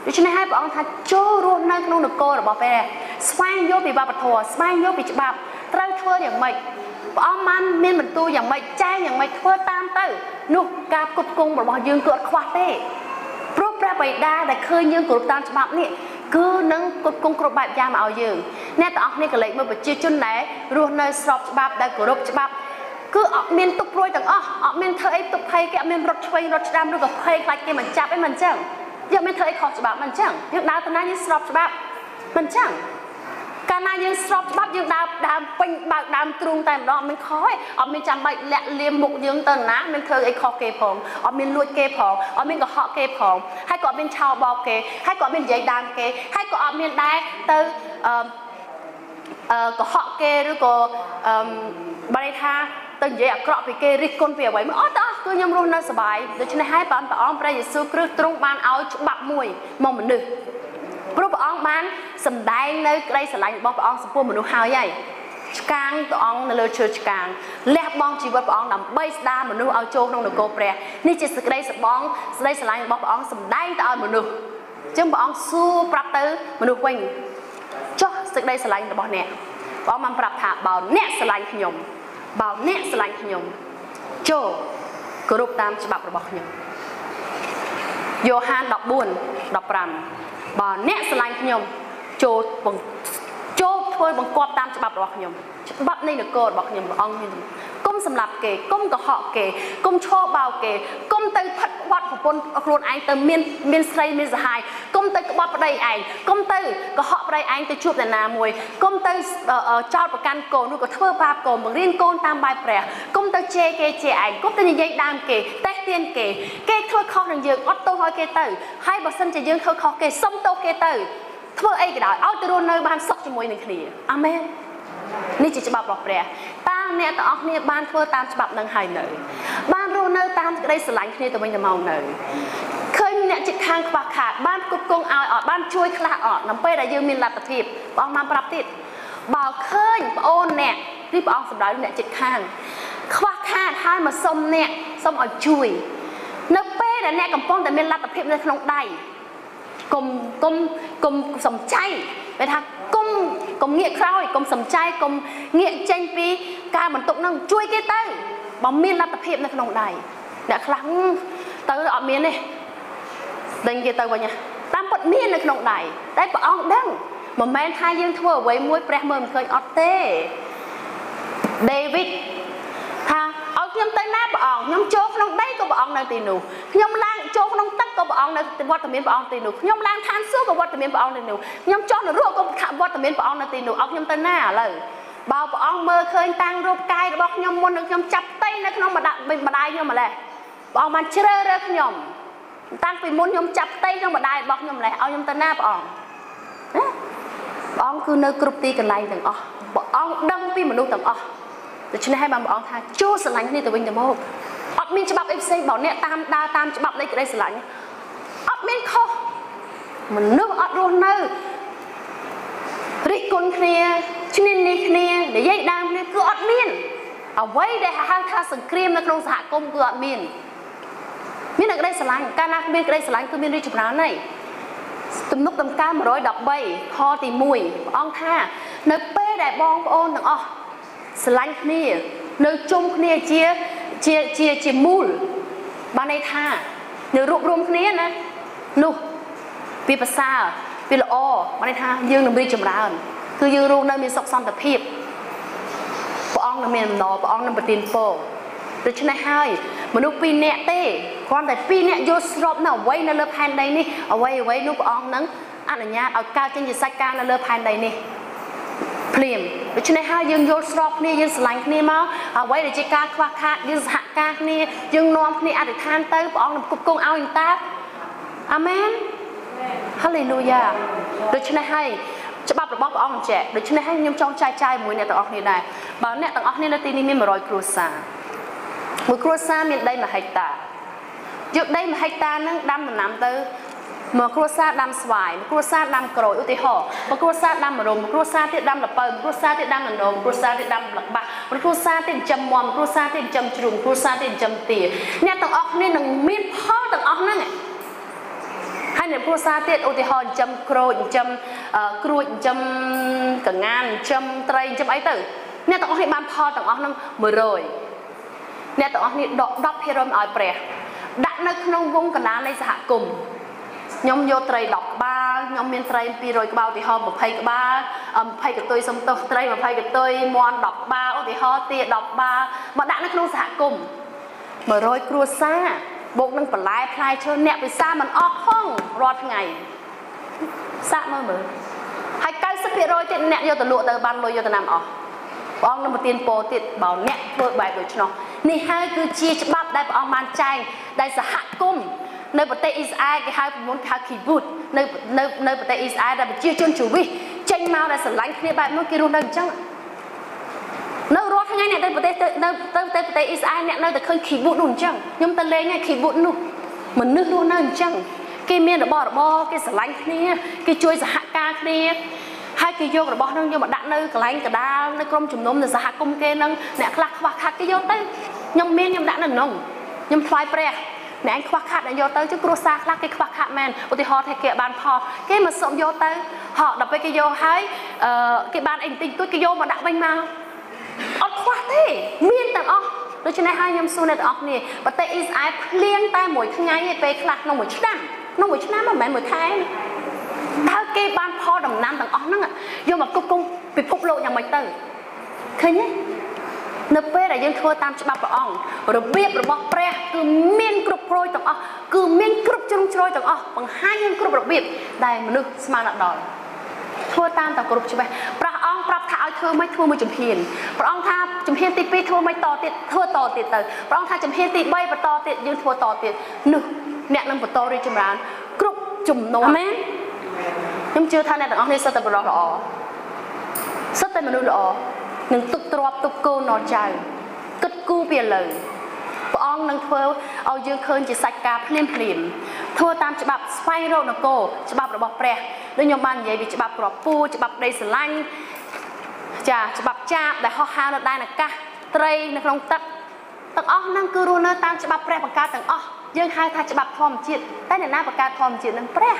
ដូច្នេះហើយព្រះអង្គថាចូលរស់នៅក្នុងនគររបស់ព្រះស្វែងយល់ពីវប្បធម៌ស្វែងយល់ពីច្បាប់ត្រូវធ្វើយ៉ាងម៉េចព្រះអង្គបានមានបន្ទូលយ៉ាងម៉េចចែងយ៉ាងម៉េចធ្វើតាមទៅនោះការគ្រប់គ្រងរបស់យើងគឺអត់ខ្វះទេព្រោះព្រះបិតាដែលឃើញយើងគ្រប់តាមច្បាប់នេះគឺនឹងគ្រប់គ្រងគ្រប់បែបយ៉ាងមកឲ្យយើងអ្នកទាំងអស់គ្នាក៏លេចមើលប្រជាជនដែលរស់នៅស្របច្បាប់ដែលគោរពច្បាប់គឺអត់មានទុកព្រួយទាំងអស់អត់មានធ្វើអីទុកភ័យគេអត់មានរត់ឆ្វេងរត់ឆ្ដាំឬក៏ភ័យខ្លាចគេមិនចាប់អីមិនអញ្ចឹងយើងមានធ្វើអីខុសច្បាប់មិនអញ្ចឹងយើងដើរទៅណាយើងស្របច្បាប់មិនអញ្ចឹងកាលណាយើងស្របច្បាប់យើងដើរដើមពេញបើកដើមទ្រូងតែម្ដងអត់មានខុសទេអត់មានចាំបាច់លាក់លៀមមុខយើងទៅណាមានធ្វើអីខុសគេផងអត់មានលួចគេផងអត់មានកុហកគេផងហើយក៏អត់មានឆោបបោកគេហើយក៏អត់មាននិយាយដើមគេហើយក៏អត់មានដែរទៅអឺអឺកុហកគេឬក៏អឺបើន័យថាទៅនិយាយអាក្រក់ពីគេរិះគន់ពីអ្វីមកអត់ទេគឺខ្ញុំរស់នៅសុបាយដូច្នេះហើយព្រះអង្គព្រះយេស៊ូវគ្រីស្ទទ្រង់បានឲ្យច្បាប់មួយមកមនុស្សព្រោះព្រះអង្គបានសម្ដែងនៅក្តីស្រឡាញ់របស់ព្រះអង្គចំពោះមនុស្សហើយហើយឆ្កាងព្រះអង្គនៅលើឈើឆ្កាងលះបង់ជីវិតព្រះអង្គដើម្បីស្ដារមនុស្សឲ្យចូលក្នុងនគរព្រះនេះជាសេចក្តីសបងសេចក្តីស្រឡាញ់របស់ព្រះអង្គសម្ដែងទៅឲ្យមនុស្សអញ្ចឹងព្រះអង្គសួរប្រាប់ទៅមនុស្សវិញចុះសេចក្តីស្រឡាញ់របស់អ្នកព្រះអង្គបានប្រាប់ថាបើអ្នកស្រឡាញ់ខ្ញុំបើអ្នកស្រឡាញ់ខ្ញុំចូលគោរពតាមច្បាប់របស់ខ្ញុំយ៉ូហានដប់បួនដប់ប្រាំបើអ្នកស្រឡាញ់ខ្ញុំចូលចូលធ្វើបង្គាប់តាមច្បាប់របស់ខ្ញុំច្បាប់នៃនគររបស់ខ្ញុំព្រះអង្គមានកុំសម្លាប់គេកុំកុហកគេកុំឈោបោកគេកុំទៅផិតវត្តប្រពន្ធខ្លួនឯងទៅមានមានស្រីមានសហាយកុំទៅក្បត់ប្តីឯងកុំទៅកុហកប្តីឯងទៅជួបអ្នកណាមួយកុំទៅចោទប្រកាន់កូនឬក៏ធ្វើបាបកូនបង្រៀនកូនតាមបែបព្រះកុំទៅជេរគេជេរឯងកុំទៅនិយាយដើមគេតេះទៀនគេគេធ្វើខុសនឹងយើងអត់ទោសឲ្យគេទៅហើយបើសិនជាយើងធ្វើខុសគេសុំទោសគេទៅធ្វើអីក៏ដោយឲ្យទៅរស់នៅបានសុខជាមួយនឹងគ្នាអាមែននេះជាច្បាប់របស់ព្រះតើអ្នកទាំងអស់គ្នាបានធ្វើតាមច្បាប់នឹងហើយនៅបានរស់នៅតាមក្តីស្រឡាញ់គ្នាទៅវិញទៅមកនៅឃើញអ្នកជិតខាងខ្វះខាតបានគ្រប់គ្រងឲ្យអត់បានជួយខ្លះអត់នៅពេលដែលយើងមានលទ្ធភាពព្រះអង្គបានប្រាប់ទៀតបើឃើញប្អូនអ្នកឬព្រះអង្គសម្ដៅអ្នកជិតខាងខ្វះខាតហើយមកសុំអ្នកសុំឲ្យជួយនៅពេលដែលអ្នកកំពុងតែមានលទ្ធភាពនៅក្នុងដៃកុំកុំកុំសំចៃបែរថាកុំកុំងាកក្រោយកុំសំចៃកុំងាកចេញពីការបន្ទុកនឹងជួយគេទៅបើមានលទ្ធភាពនៅក្នុងដៃអ្នកខ្លះទៅអត់មានទេដេញគេទៅវិញតាមពិតមាននៅក្នុងដៃតែព្រះអង្គដឹងមិនមែនថាយើងធ្វើអ្វីមួយព្រះមើលមិនឃើញអត់ទេដេវីតថាឲ្យខ្ញុំទៅណាព្រះអង្គខ្ញុំចូលក្នុងដីក៏ព្រះអង្គនៅទីនោះខ្ញុំឡើងចូលក្នុងទឹកក៏ព្រះអង្គនៅវត្តមានព្រះអង្គទីនោះខ្ញុំឡើងឋានសួគ៌ក៏វត្តមានព្រះអង្គទីនោះខ្ញុំចុះនរកក៏វត្តមានព្រះអង្គនៅទីនោះឲ្យខ្ញុំទៅណាឥឡូវបើព្រះអង្គមើលឃើញតាំងរូបកាយរបស់ខ្ញុំមុននឹងខ្ញុំចាប់ផ្ទៃនៅក្នុងម្ដាយម្ដាយខ្ញុំម្លេះព្រះអង្គបានជ្រើសរើសខ្ញុំតាំងពីមុនខ្ញុំចាប់ផ្ទៃក្នុងម្ដាយរបស់ខ្ញុំម្លេះឲ្យខ្ញុំទៅណាព្រះអង្គព្រះអង្គគឺនៅគ្រប់ទីកន្លែងទាំងអស់ព្រះអង្គដឹងពីមនុស្សទាំងអស់ដូច្នេះហើយបានព្រះអង្គថាចូលស្រឡាញ់គ្នាទៅវិញទៅមកអត់មានច្បាប់អីផ្សេងបើអ្នកតាមដើរតាមច្បាប់នៃក្តីស្រឡាញ់អត់មានខុសមនុស្សអត់រស់នៅរិះគន់គ្នាឈ្នានីសគ្នានិយាយដើមគ្នាគឺអត់មានអ្វីដែលហៅថាសង្គ្រាមនៅក្នុងសហគមន៍គឺអត់មានមានតែក្តីស្រឡាញ់កាលណាមានក្តីស្រឡាញ់គឺមានរីកចម្រើនហើយទំនុកដំណើរមួយរយដប់បីខទីមួយព្រះអង្គថានៅពេលដែលបងប្អូនទាំងអស់ស្រឡាញ់គ្នានៅជុំគ្នាជាជាជាជាមូលបានន័យថានៅរួបរวมគ្នាណានោះវាប្រសើរវាល្អបានន័យថាយើងនឹងរីកចម្រើនគឺយើងរស់នៅមានសុខសន្តិភាពព្រះអង្គនឹងមានអំណរព្រះអង្គនឹងប្រទានពរដូច្នេះហើយមនុស្សពីរនាក់ទេគ្រាន់តែពីរនាក់យល់ស្របនៅអ្វីនៅលើផែនដីនេះអ្វីអ្វីនោះព្រះអង្គនឹងអនុញ្ញាតឲ្យកើតចេញជាសាច់ការនៅលើផែនដីនេះភ្លាមដូច្នេះហើយយើងយល់ស្របគ្នាយើងស្រឡាញ់គ្នាមកអ្វីដែលជាការខ្វះខាតយើងសហការគ្នាយើងនាំគ្នាអធិដ្ឋានទៅព្រះអង្គនឹងគ្រប់គ្រងឲ្យតាអាមែនហាឡេលូយ៉ាដូច្នេះហើយច្បាប់របស់ព្រះអង្គចេះដូច្នេះហើយខ្ញុំចង់ចែកចាយមួយអ្នកទាំងអស់គ្នាដែរបើអ្នកទាំងអស់គ្នានៅទីនេះមាន100គ្រួសារមួយគ្រួសារមានដី1ហិកតាយកដី1ហិកតាហ្នឹងដាំដំណាំទៅមួយគ្រួសារដាំស្វាយមួយគ្រួសារដាំក្រូចឧទាហរណ៍មួយគ្រួសារដាំម្រុំមួយគ្រួសារទៀតដាំល្ពៅមួយគ្រួសារទៀតដាំដំណោមគ្រួសារទៀតដាំប្លឹកបាសមួយគ្រួសារទៀតចិញ្ចឹមមាន់គ្រួសារទៀតចិញ្ចឹមជ្រូកគ្រួសារទៀតចិញ្ចឹមទាអ្នកទាំងអស់គ្នានឹងមានផលទាំងអស់ហ្នឹងហើយនៅគ្រួសារទៀតឧទាហរណ៍ចិញ្ចឹមក្រូចចិញ្ចឹមក្រួចចិញ្ចឹមកង្ងានចិញ្ចឹមត្រីចិញ្ចឹមអីទៅអ្នកទាំងអស់នេះបានផលទាំងអស់ហ្នឹងមួយរយអ្នកទាំងអស់នេះដក ដប់ភាគរយ ឲ្យព្រះដាក់នៅក្នុងវងកណ្ដាលនៃសហគមន៍ខ្ញុំយកត្រីដប់ក្បាលខ្ញុំមានត្រីពីររយក្បាលឧទាហរណ៍ยี่สิบក្បាលยี่สิบកតុយសំទោសត្រីยี่สิบកតុយមាន់ដប់ក្បាលឧទាហរណ៍ទាដប់ក្បាលមកដាក់នៅក្នុងសហគមន៍មួយរយគ្រួសារបូកនឹងបន្លែផ្លែឈើអ្នកពិសាមិនអស់ផងរាល់ថ្ងៃសាក់មើលមើលហើយ九十ភាគរយទៀតអ្នកយកទៅលក់ទៅបានលុយយកទៅណាំអស់ព្រះអង្គនឹងប្រទានពរទៀតបើអ្នកធ្វើបែបដូច្នោះនេះហើយគឺជាច្បាប់ដែលព្រះអង្គបានចែងដែលសហគមន៍នៅប្រទេសអ៊ីស្រាអែលគេហៅពីមុនគេហៅ kibbutz នៅនៅនៅប្រទេសអ៊ីស្រាអែលដែលប្រជាជនជីវិតចេញមកដែលស្រឡាញ់គ្នាបែបនោះគេរស់នៅអញ្ចឹងនៅរាល់ថ្ងៃអ្នកទៅប្រទេសទៅនៅទៅទៅប្រទេសអ៊ីស្រាអែលអ្នកនៅតែឃើញ kibbutz នោះអញ្ចឹងខ្ញុំទៅលេងហើយ kibbutz នោះមនុស្សរស់នៅអញ្ចឹងគេមានរបស់របរគេស្រឡាញ់គ្នាគេជួយសហការគ្នាហើយគេយករបស់នោះយកមកដាក់នៅកន្លែងកដាលនៅក្រុមជំនុំនៅសហគមន៍គេនឹងអ្នកខ្លះខ្វះខាតគេយកទៅខ្ញុំមានខ្ញុំដាក់នៅក្នុងខ្ញុំថ្វាយព្រះអ្នកឯងខ្វះខាតអ្នកយកទៅchứគ្រួសារខ្លះគេខ្វះខាតមែនឧទាហរណ៍ថាគេបានផលគេមកសុំយកទៅហោដល់ពេលគេយកហើយអឺគេបានអីបន្តិចគាត់គេយកមកដាក់វិញមកអត់ខ្វះទេមានទាំងអស់ដូច្នេះហើយខ្ញុំសួរអ្នកទាំងអស់គ្នាប្រទេសអ៊ីស្រាអែលភ្លៀងតែមួយថ្ងៃឯពេលខ្លះក្នុងមួយឆ្នាំក្នុងមួយឆ្នាំមិនមែនមួយខែតើគេបានផលដំណាំទាំងអស់ហ្នឹងយកមកគ្រប់គ្រងពិភពលោកយ៉ាងម៉េចទៅឃើញទេនៅពេលដែលយើងធ្វើតាមច្បាប់ព្រះអង្គរបៀបរបស់ព្រះគឺមានគ្រប់គ្រងទាំងអស់គឺមានគ្រប់ជ្រុងជ្រោយទាំងអស់បង្ហាញយើងគ្រប់របៀបដែលមនុស្សស្មានដល់ធ្វើតាមតែគ្រប់ច្បាប់ព្រះអង្គប្រាប់ថាឲ្យធ្វើមិនធ្វើមួយជំហានព្រះអង្គថាជំហានទីពីរធ្វើមិនតទៀតធ្វើតទៀតទៅព្រះអង្គថាជំហានទីបីបន្តទៀតយើងធ្វើតទៀតនោះអ្នកនឹងបន្តរីកចម្រើនគ្រប់ចំនួនអាមែនខ្ញុំជឿថាអ្នកទាំងអស់នេះសុទ្ធតែបរិសុទ្ធល្អសុទ្ធតែមនុស្សល្អនឹងទុកទ្រព្យទុកគោនចៅគិតគូរពីឥឡូវព្រះអង្គនឹងធ្វើឲ្យយើងឃើញជាសាច់ការភ្លាមភ្លាមធ្វើតាមច្បាប់ស្វែងរកនគរច្បាប់របស់ព្រះដូចខ្ញុំបាននិយាយពីច្បាប់ក្របពូច្បាប់ដីស្រឡាញ់ចាច្បាប់ចាបដែលហោះហើរនៅដែនអាកាសត្រីនៅក្នុងទឹកទាំងអស់ហ្នឹងគឺរស់នៅតាមច្បាប់ព្រះបង្កើតទាំងអស់យើងហៅថាច្បាប់ធម្មជាតិតែអ្នកណាបង្កើតធម្មជាតិនឹងព្រះ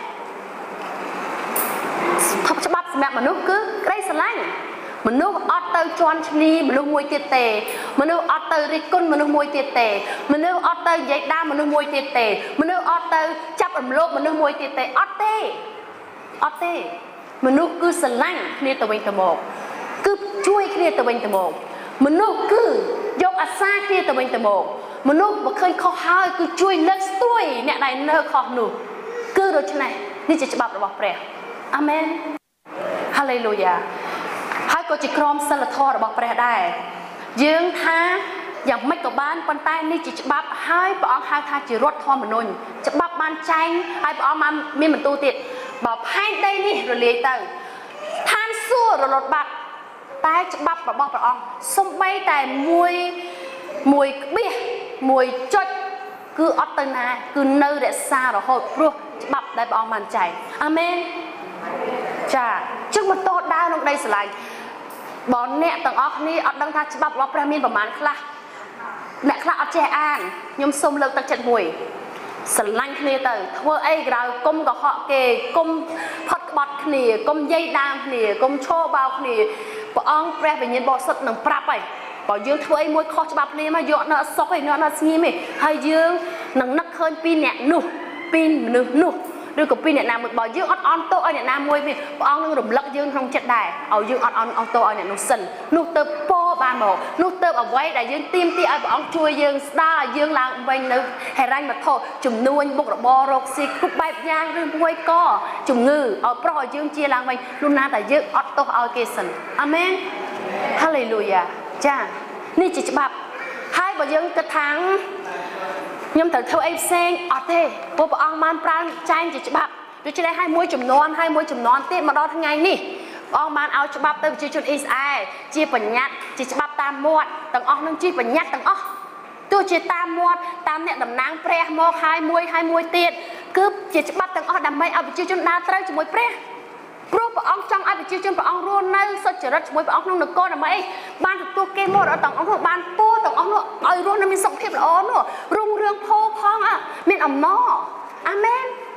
ច្បាប់សម្រាប់មនុស្សគឺក្តីស្រឡាញ់មនុស្សអត់ទៅជន់ឈ្នីមនុស្សមួយទៀតទេមនុស្សអត់ទៅរិះគន់មនុស្សមួយទៀតទេមនុស្សអត់ទៅនិយាយដើមមនុស្សមួយទៀតទេមនុស្សអត់ទៅចាប់រំលោភមនុស្សមួយទៀតទេអត់ទេអត់ទេមនុស្សគឺស្រឡាញ់គ្នាទៅវិញទៅមកគឺជួយគ្នាទៅវិញទៅមកមនុស្សគឺយកអាសាគ្នាទៅវិញទៅមកមនុស្សបើឃើញខុសហើយគឺជួយលើកស្ទួយអ្នកដែលនៅខុសនោះគឺដូច្នេះនេះជាច្បាប់របស់ព្រះអាមែនហាឡេលូយ៉ាហើយក៏ជាក្រមសីលធម៌របស់ព្រះដែរយើងថាយ៉ាងម៉េចក៏បានប៉ុន្តែនេះជាច្បាប់ហើយព្រះអង្គហៅថាជារដ្ឋធម្មនុញ្ញច្បាប់បានចែងហើយព្រះអង្គបានមានបន្ទូលទៀតបើផែនដីនេះរលាយទៅឋានសួគ៌រលត់បាត់តែច្បាប់របស់ព្រះអង្គសំបីតែមួយមួយក្បៀសមួយចុចគឺអត់ទៅណាគឺនៅរក្សារហូតព្រោះច្បាប់ដែលព្រះអង្គបានចែងអាមែនចាជឹងបន្តដើរក្នុងដីស្រឡាញ់បើអ្នកទាំងអស់គ្នាអត់ដឹងថាច្បាប់របស់ព្រះមានប្រមាណខ្លះអ្នកខ្លះអត់ចេះអានខ្ញុំសូមលើកទឹកចិត្តមួយស្រឡាញ់គ្នាទៅធ្វើអីក្រៅគុំកុហកគេគុំផុតក្បត់គ្នាគុំយាយដើមគ្នាគុំឈោបោកគ្នាព្រះអង្គព្រះវិញ្ញាណបរិសុទ្ធនឹងប្រាប់ហើយបើយើងធ្វើអីមួយខុសច្បាប់គ្នាមកយកនៅអត់សុខឯងនៅអត់ស្ងៀមទេហើយយើងនឹងនឹកឃើញពីអ្នកនោះពីមនុស្សនោះឬក៏ពីអ្នកណាមួយបើយើងអត់អន់ទោសឲ្យអ្នកណាមួយវិញព្រះអង្គនឹងរំលឹកយើងក្នុងចិត្តដែរឲ្យយើងអត់អន់អស់ទោសឲ្យអ្នកនោះសិននោះទៅពោបានមកនោះទៅអ្វីដែលយើងទាមទារឲ្យព្រះអង្គជួយយើងស្ដារឲ្យយើងឡើងវិញនៅហិរញ្ញវត្ថុជំនួញមុខរបររកស៊ីគ្រប់បែបយ៉ាងឬមួយក៏ជំងឺឲ្យប្រោះឲ្យយើងជាឡើងវិញនោះណាតែយើងអត់ទោសឲ្យគេសិនអាមែនហាឡេលូយ៉ាចានេះជាច្បាប់ហើយបើយើងគិតថាខ្ញុំត្រូវធ្វើអីផ្សេងអត់ទេព្រោះព្រះអង្គបានប្រាំចែងជាច្បាប់ដូច្នេះឲ្យមួយចំនួនឲ្យមួយចំនួនទៀតមកដល់ថ្ងៃនេះព្រះអង្គបានឲ្យច្បាប់ទៅប្រជាជនអ៊ីស្រាអែលជាបញ្ញត្តិជាច្បាប់តាមមាត់ទាំងអស់នឹងជាបញ្ញត្តិទាំងអស់ទោះជាតាមមាត់តាមអ្នកតំណាងព្រះមកហើយមួយហើយមួយទៀតគឺជាច្បាប់ទាំងអស់ដើម្បីឲ្យប្រជាជនដើរត្រូវជាមួយព្រះព្រោះព្រះអង្គចង់ឲ្យប្រជាជនព្រះអង្គរស់នៅសុចរិតជាមួយព្រះអង្គក្នុងនគរដើម្បីបានទទួលគេមរតកទាំងអស់នោះបានពោទាំងអស់នោះឲ្យរស់នៅមានសុខភាពល្អនោះរុងរឿងផូរផងមានអំណរអាមែនហាឡេ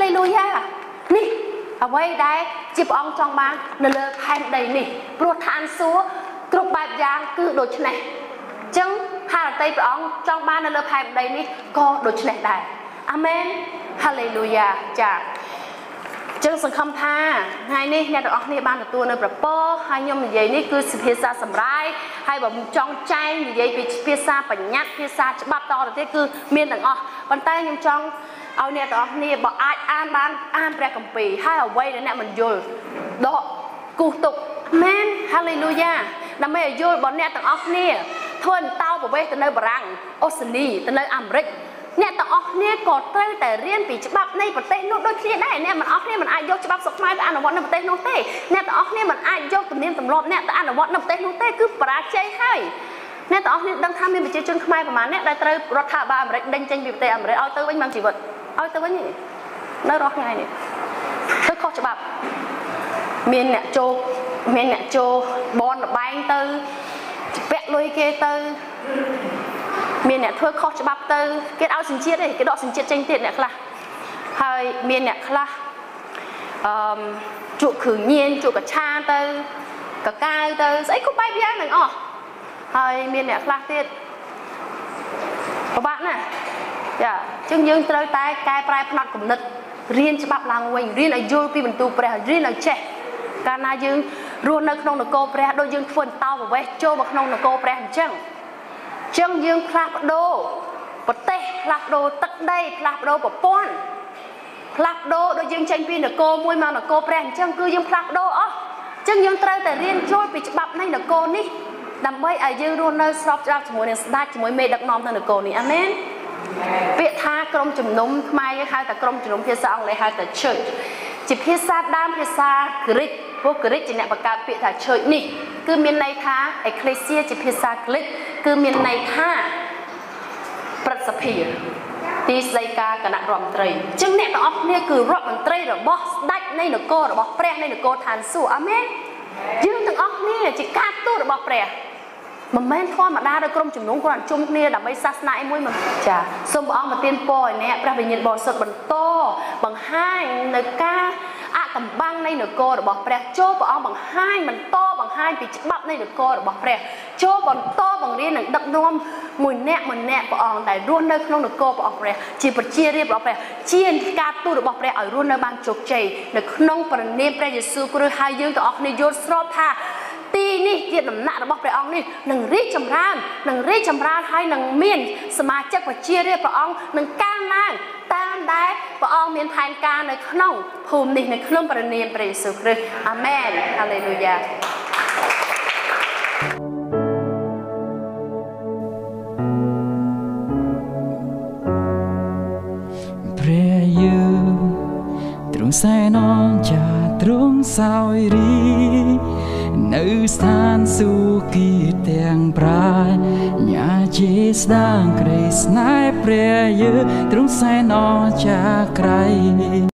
เลลูยานี่เอาไว้ได้จีบองจองมาเนเลอแผ่นใดนี่โปรดทานซัวกรุบแบบยางคือโดดชนะจังฮาเตยพระองค์จองมาเนเลอแผ่นใดนี่ก็โดดชนะได้อาเมนฮาเลลูยาจ้าจึงสังคมท่าไงนี่เนี่ยออกนี่บ้านตัวในประปอให้ยมใหญ่นี่คือสิพิษาสำไรให้แบบจองใจใหญ่ไปพิษาปัญญาพิษาฉบับต่อที่คือเมียนต่างอ๋อปันใต้ยมจองเอาเนี่ยต่อนี่บอกอ่านอ่านบ้านอ่านแปลกัมปีให้เอาไว้เนี่ยมันโยนดอกกูตุกแม่นฮาเลลูยาแล้วไม่โยนบอลเนี่ยต่างอ๋อนี่ทวนเต้าบอกไว้แต่ในบรังออสเตรเลียแต่ในอเมริกเนี่ยต่างออกเนี่ยกอดเต้แต่เรียนปีฉบับในประเทศนู้นโดยที่ได้เนี่ยมันออกเนี่ยมันอายกฉบับสมัยแต่อ่านวัดในประเทศนู้นเต้เนี่ยต่างออกเนี่ยมันอายกตำเนียมตำรอบเนี่ยแต่อ่านวัดในประเทศนู้นเต้คือประเทศให้เนี่ยต่างออกเนี่ยดังทำเนี่ยไปเจอจนขมายประมาณเนี่ยได้เติมรัฐบาลอเมริกดังจังปีประเทศอเมริกเอาเติมไว้บางจีบเอาเติมไว้นี่น่ารอกไงเนี่ยเธอข้อฉบับเมียนเนี่ยโจเมียนเนี่ยโจบอลใบเติมแปะลุยเกเติมเมียนเนี่ยเธอข้อฉบับเตอเกดเอาสินเชียดเลยเกดเอาสินเชียดเจงเตียนเนี่ยคละให้เมียนเนี่ยคละจุขืนเย็นจุกระชาเตอกระกายเตอไอ้กูไปพี่ยังหนึ่งอ๋อให้เมียนเนี่ยคละเตียนประบาทน่ะจ้ะจึงยังเตยตายกายปลายพนักกลุ่มนึกเรียนฉบับลางเวงเรียนอายุปีบรรทุกเปรย์เรียนอาเช่การนายยังรวนในขนมนกโกเปรย์โดยยังฝนเตาแบบไว้โจบักขนมนกโกเปรย์จังจังยังพลับโดปะเตะพลับโดตักได้พลับโดปะป้อนพลับโดโดยยังเชงปีนโกมวยมาโกแปลงจังคือยังพลับโดอ๋อจังยังเตยแต่เรียนโจ้ปีฉบับในโกนี่ดำไว้อายุรุ่นในสอบจับจมูกเนี่ยได้จมูกเมดักนอมในโกนี่อเมนเปียท่ากรมจุ่มนุ่มไม่ค่ะแต่กรมจุ่มนุ่มเพียรองเลยค่ะแต่เชิดจิตเพียรด้ามเพียรกริกพวกกริกจีเนี่ยประกาศเปียท่าเชิดนี่คือมีในท่าไอเคลเซียจิตเพียรกริกคือมีในท่าประสพีตีไซกาคณะรอมตรีจึงเนี่ยต่อเนี่ยคือรอมตรีหรือบอสได้ในหนึ่งโกหรือบอสแปรในหนึ่งโกทานสู้อเมนยืนถึงออกเนี่ยจิกาตู้หรือบอสแปรมันแม่นทอดมาได้โดยกรมจุ่มนุ่งกรจุ่มเนี่ยดับใบซัสไนมวยมันจ้ะสมออกมาเตียนปอยเนี่ยพระวิญญาณบอสดบันโตบังห้างในกาอะกำบังในหนึ่งโกหรือบอสแปรโจ้ปอบังห้างมันโตบังห้างปีฉบับในหนึ่งโกหรือบอสแปรโจ้บันโตบังเรียนหนึ่งดักนวมมวยแน่มันแน่ปอองแต่รุ่นในขนมหนึ่งโกปอองแปรจีบจีเรียบร้อยแปรเชียนกาตู้หรือบอสแปรเอารุ่นในบางจกใจในขนมปนเนมแปรเยซูกรือหายยืงต่อออกในโยนสโลท่าตีนี่เกี่ยนหน้าระบบไปองนี่หนึ่งรีจำรานหนึ่งรีจำรานให้หนึ่งเมียนสมาชิกว่าเชียเรียบพระองค์หนึ่งก้าวหน้าตามได้พระองค์เมียนแทนการในขนมภูมิในขนมประเนียมประเสริฐคืออาเมนฮาเลลูยาพระเยซูตรงสายน้องจะตรงสายรีในสถานสุขีเตียงปลายอย่าเจสดังเกรสนายเปรียเยตรงสายนอจากใคร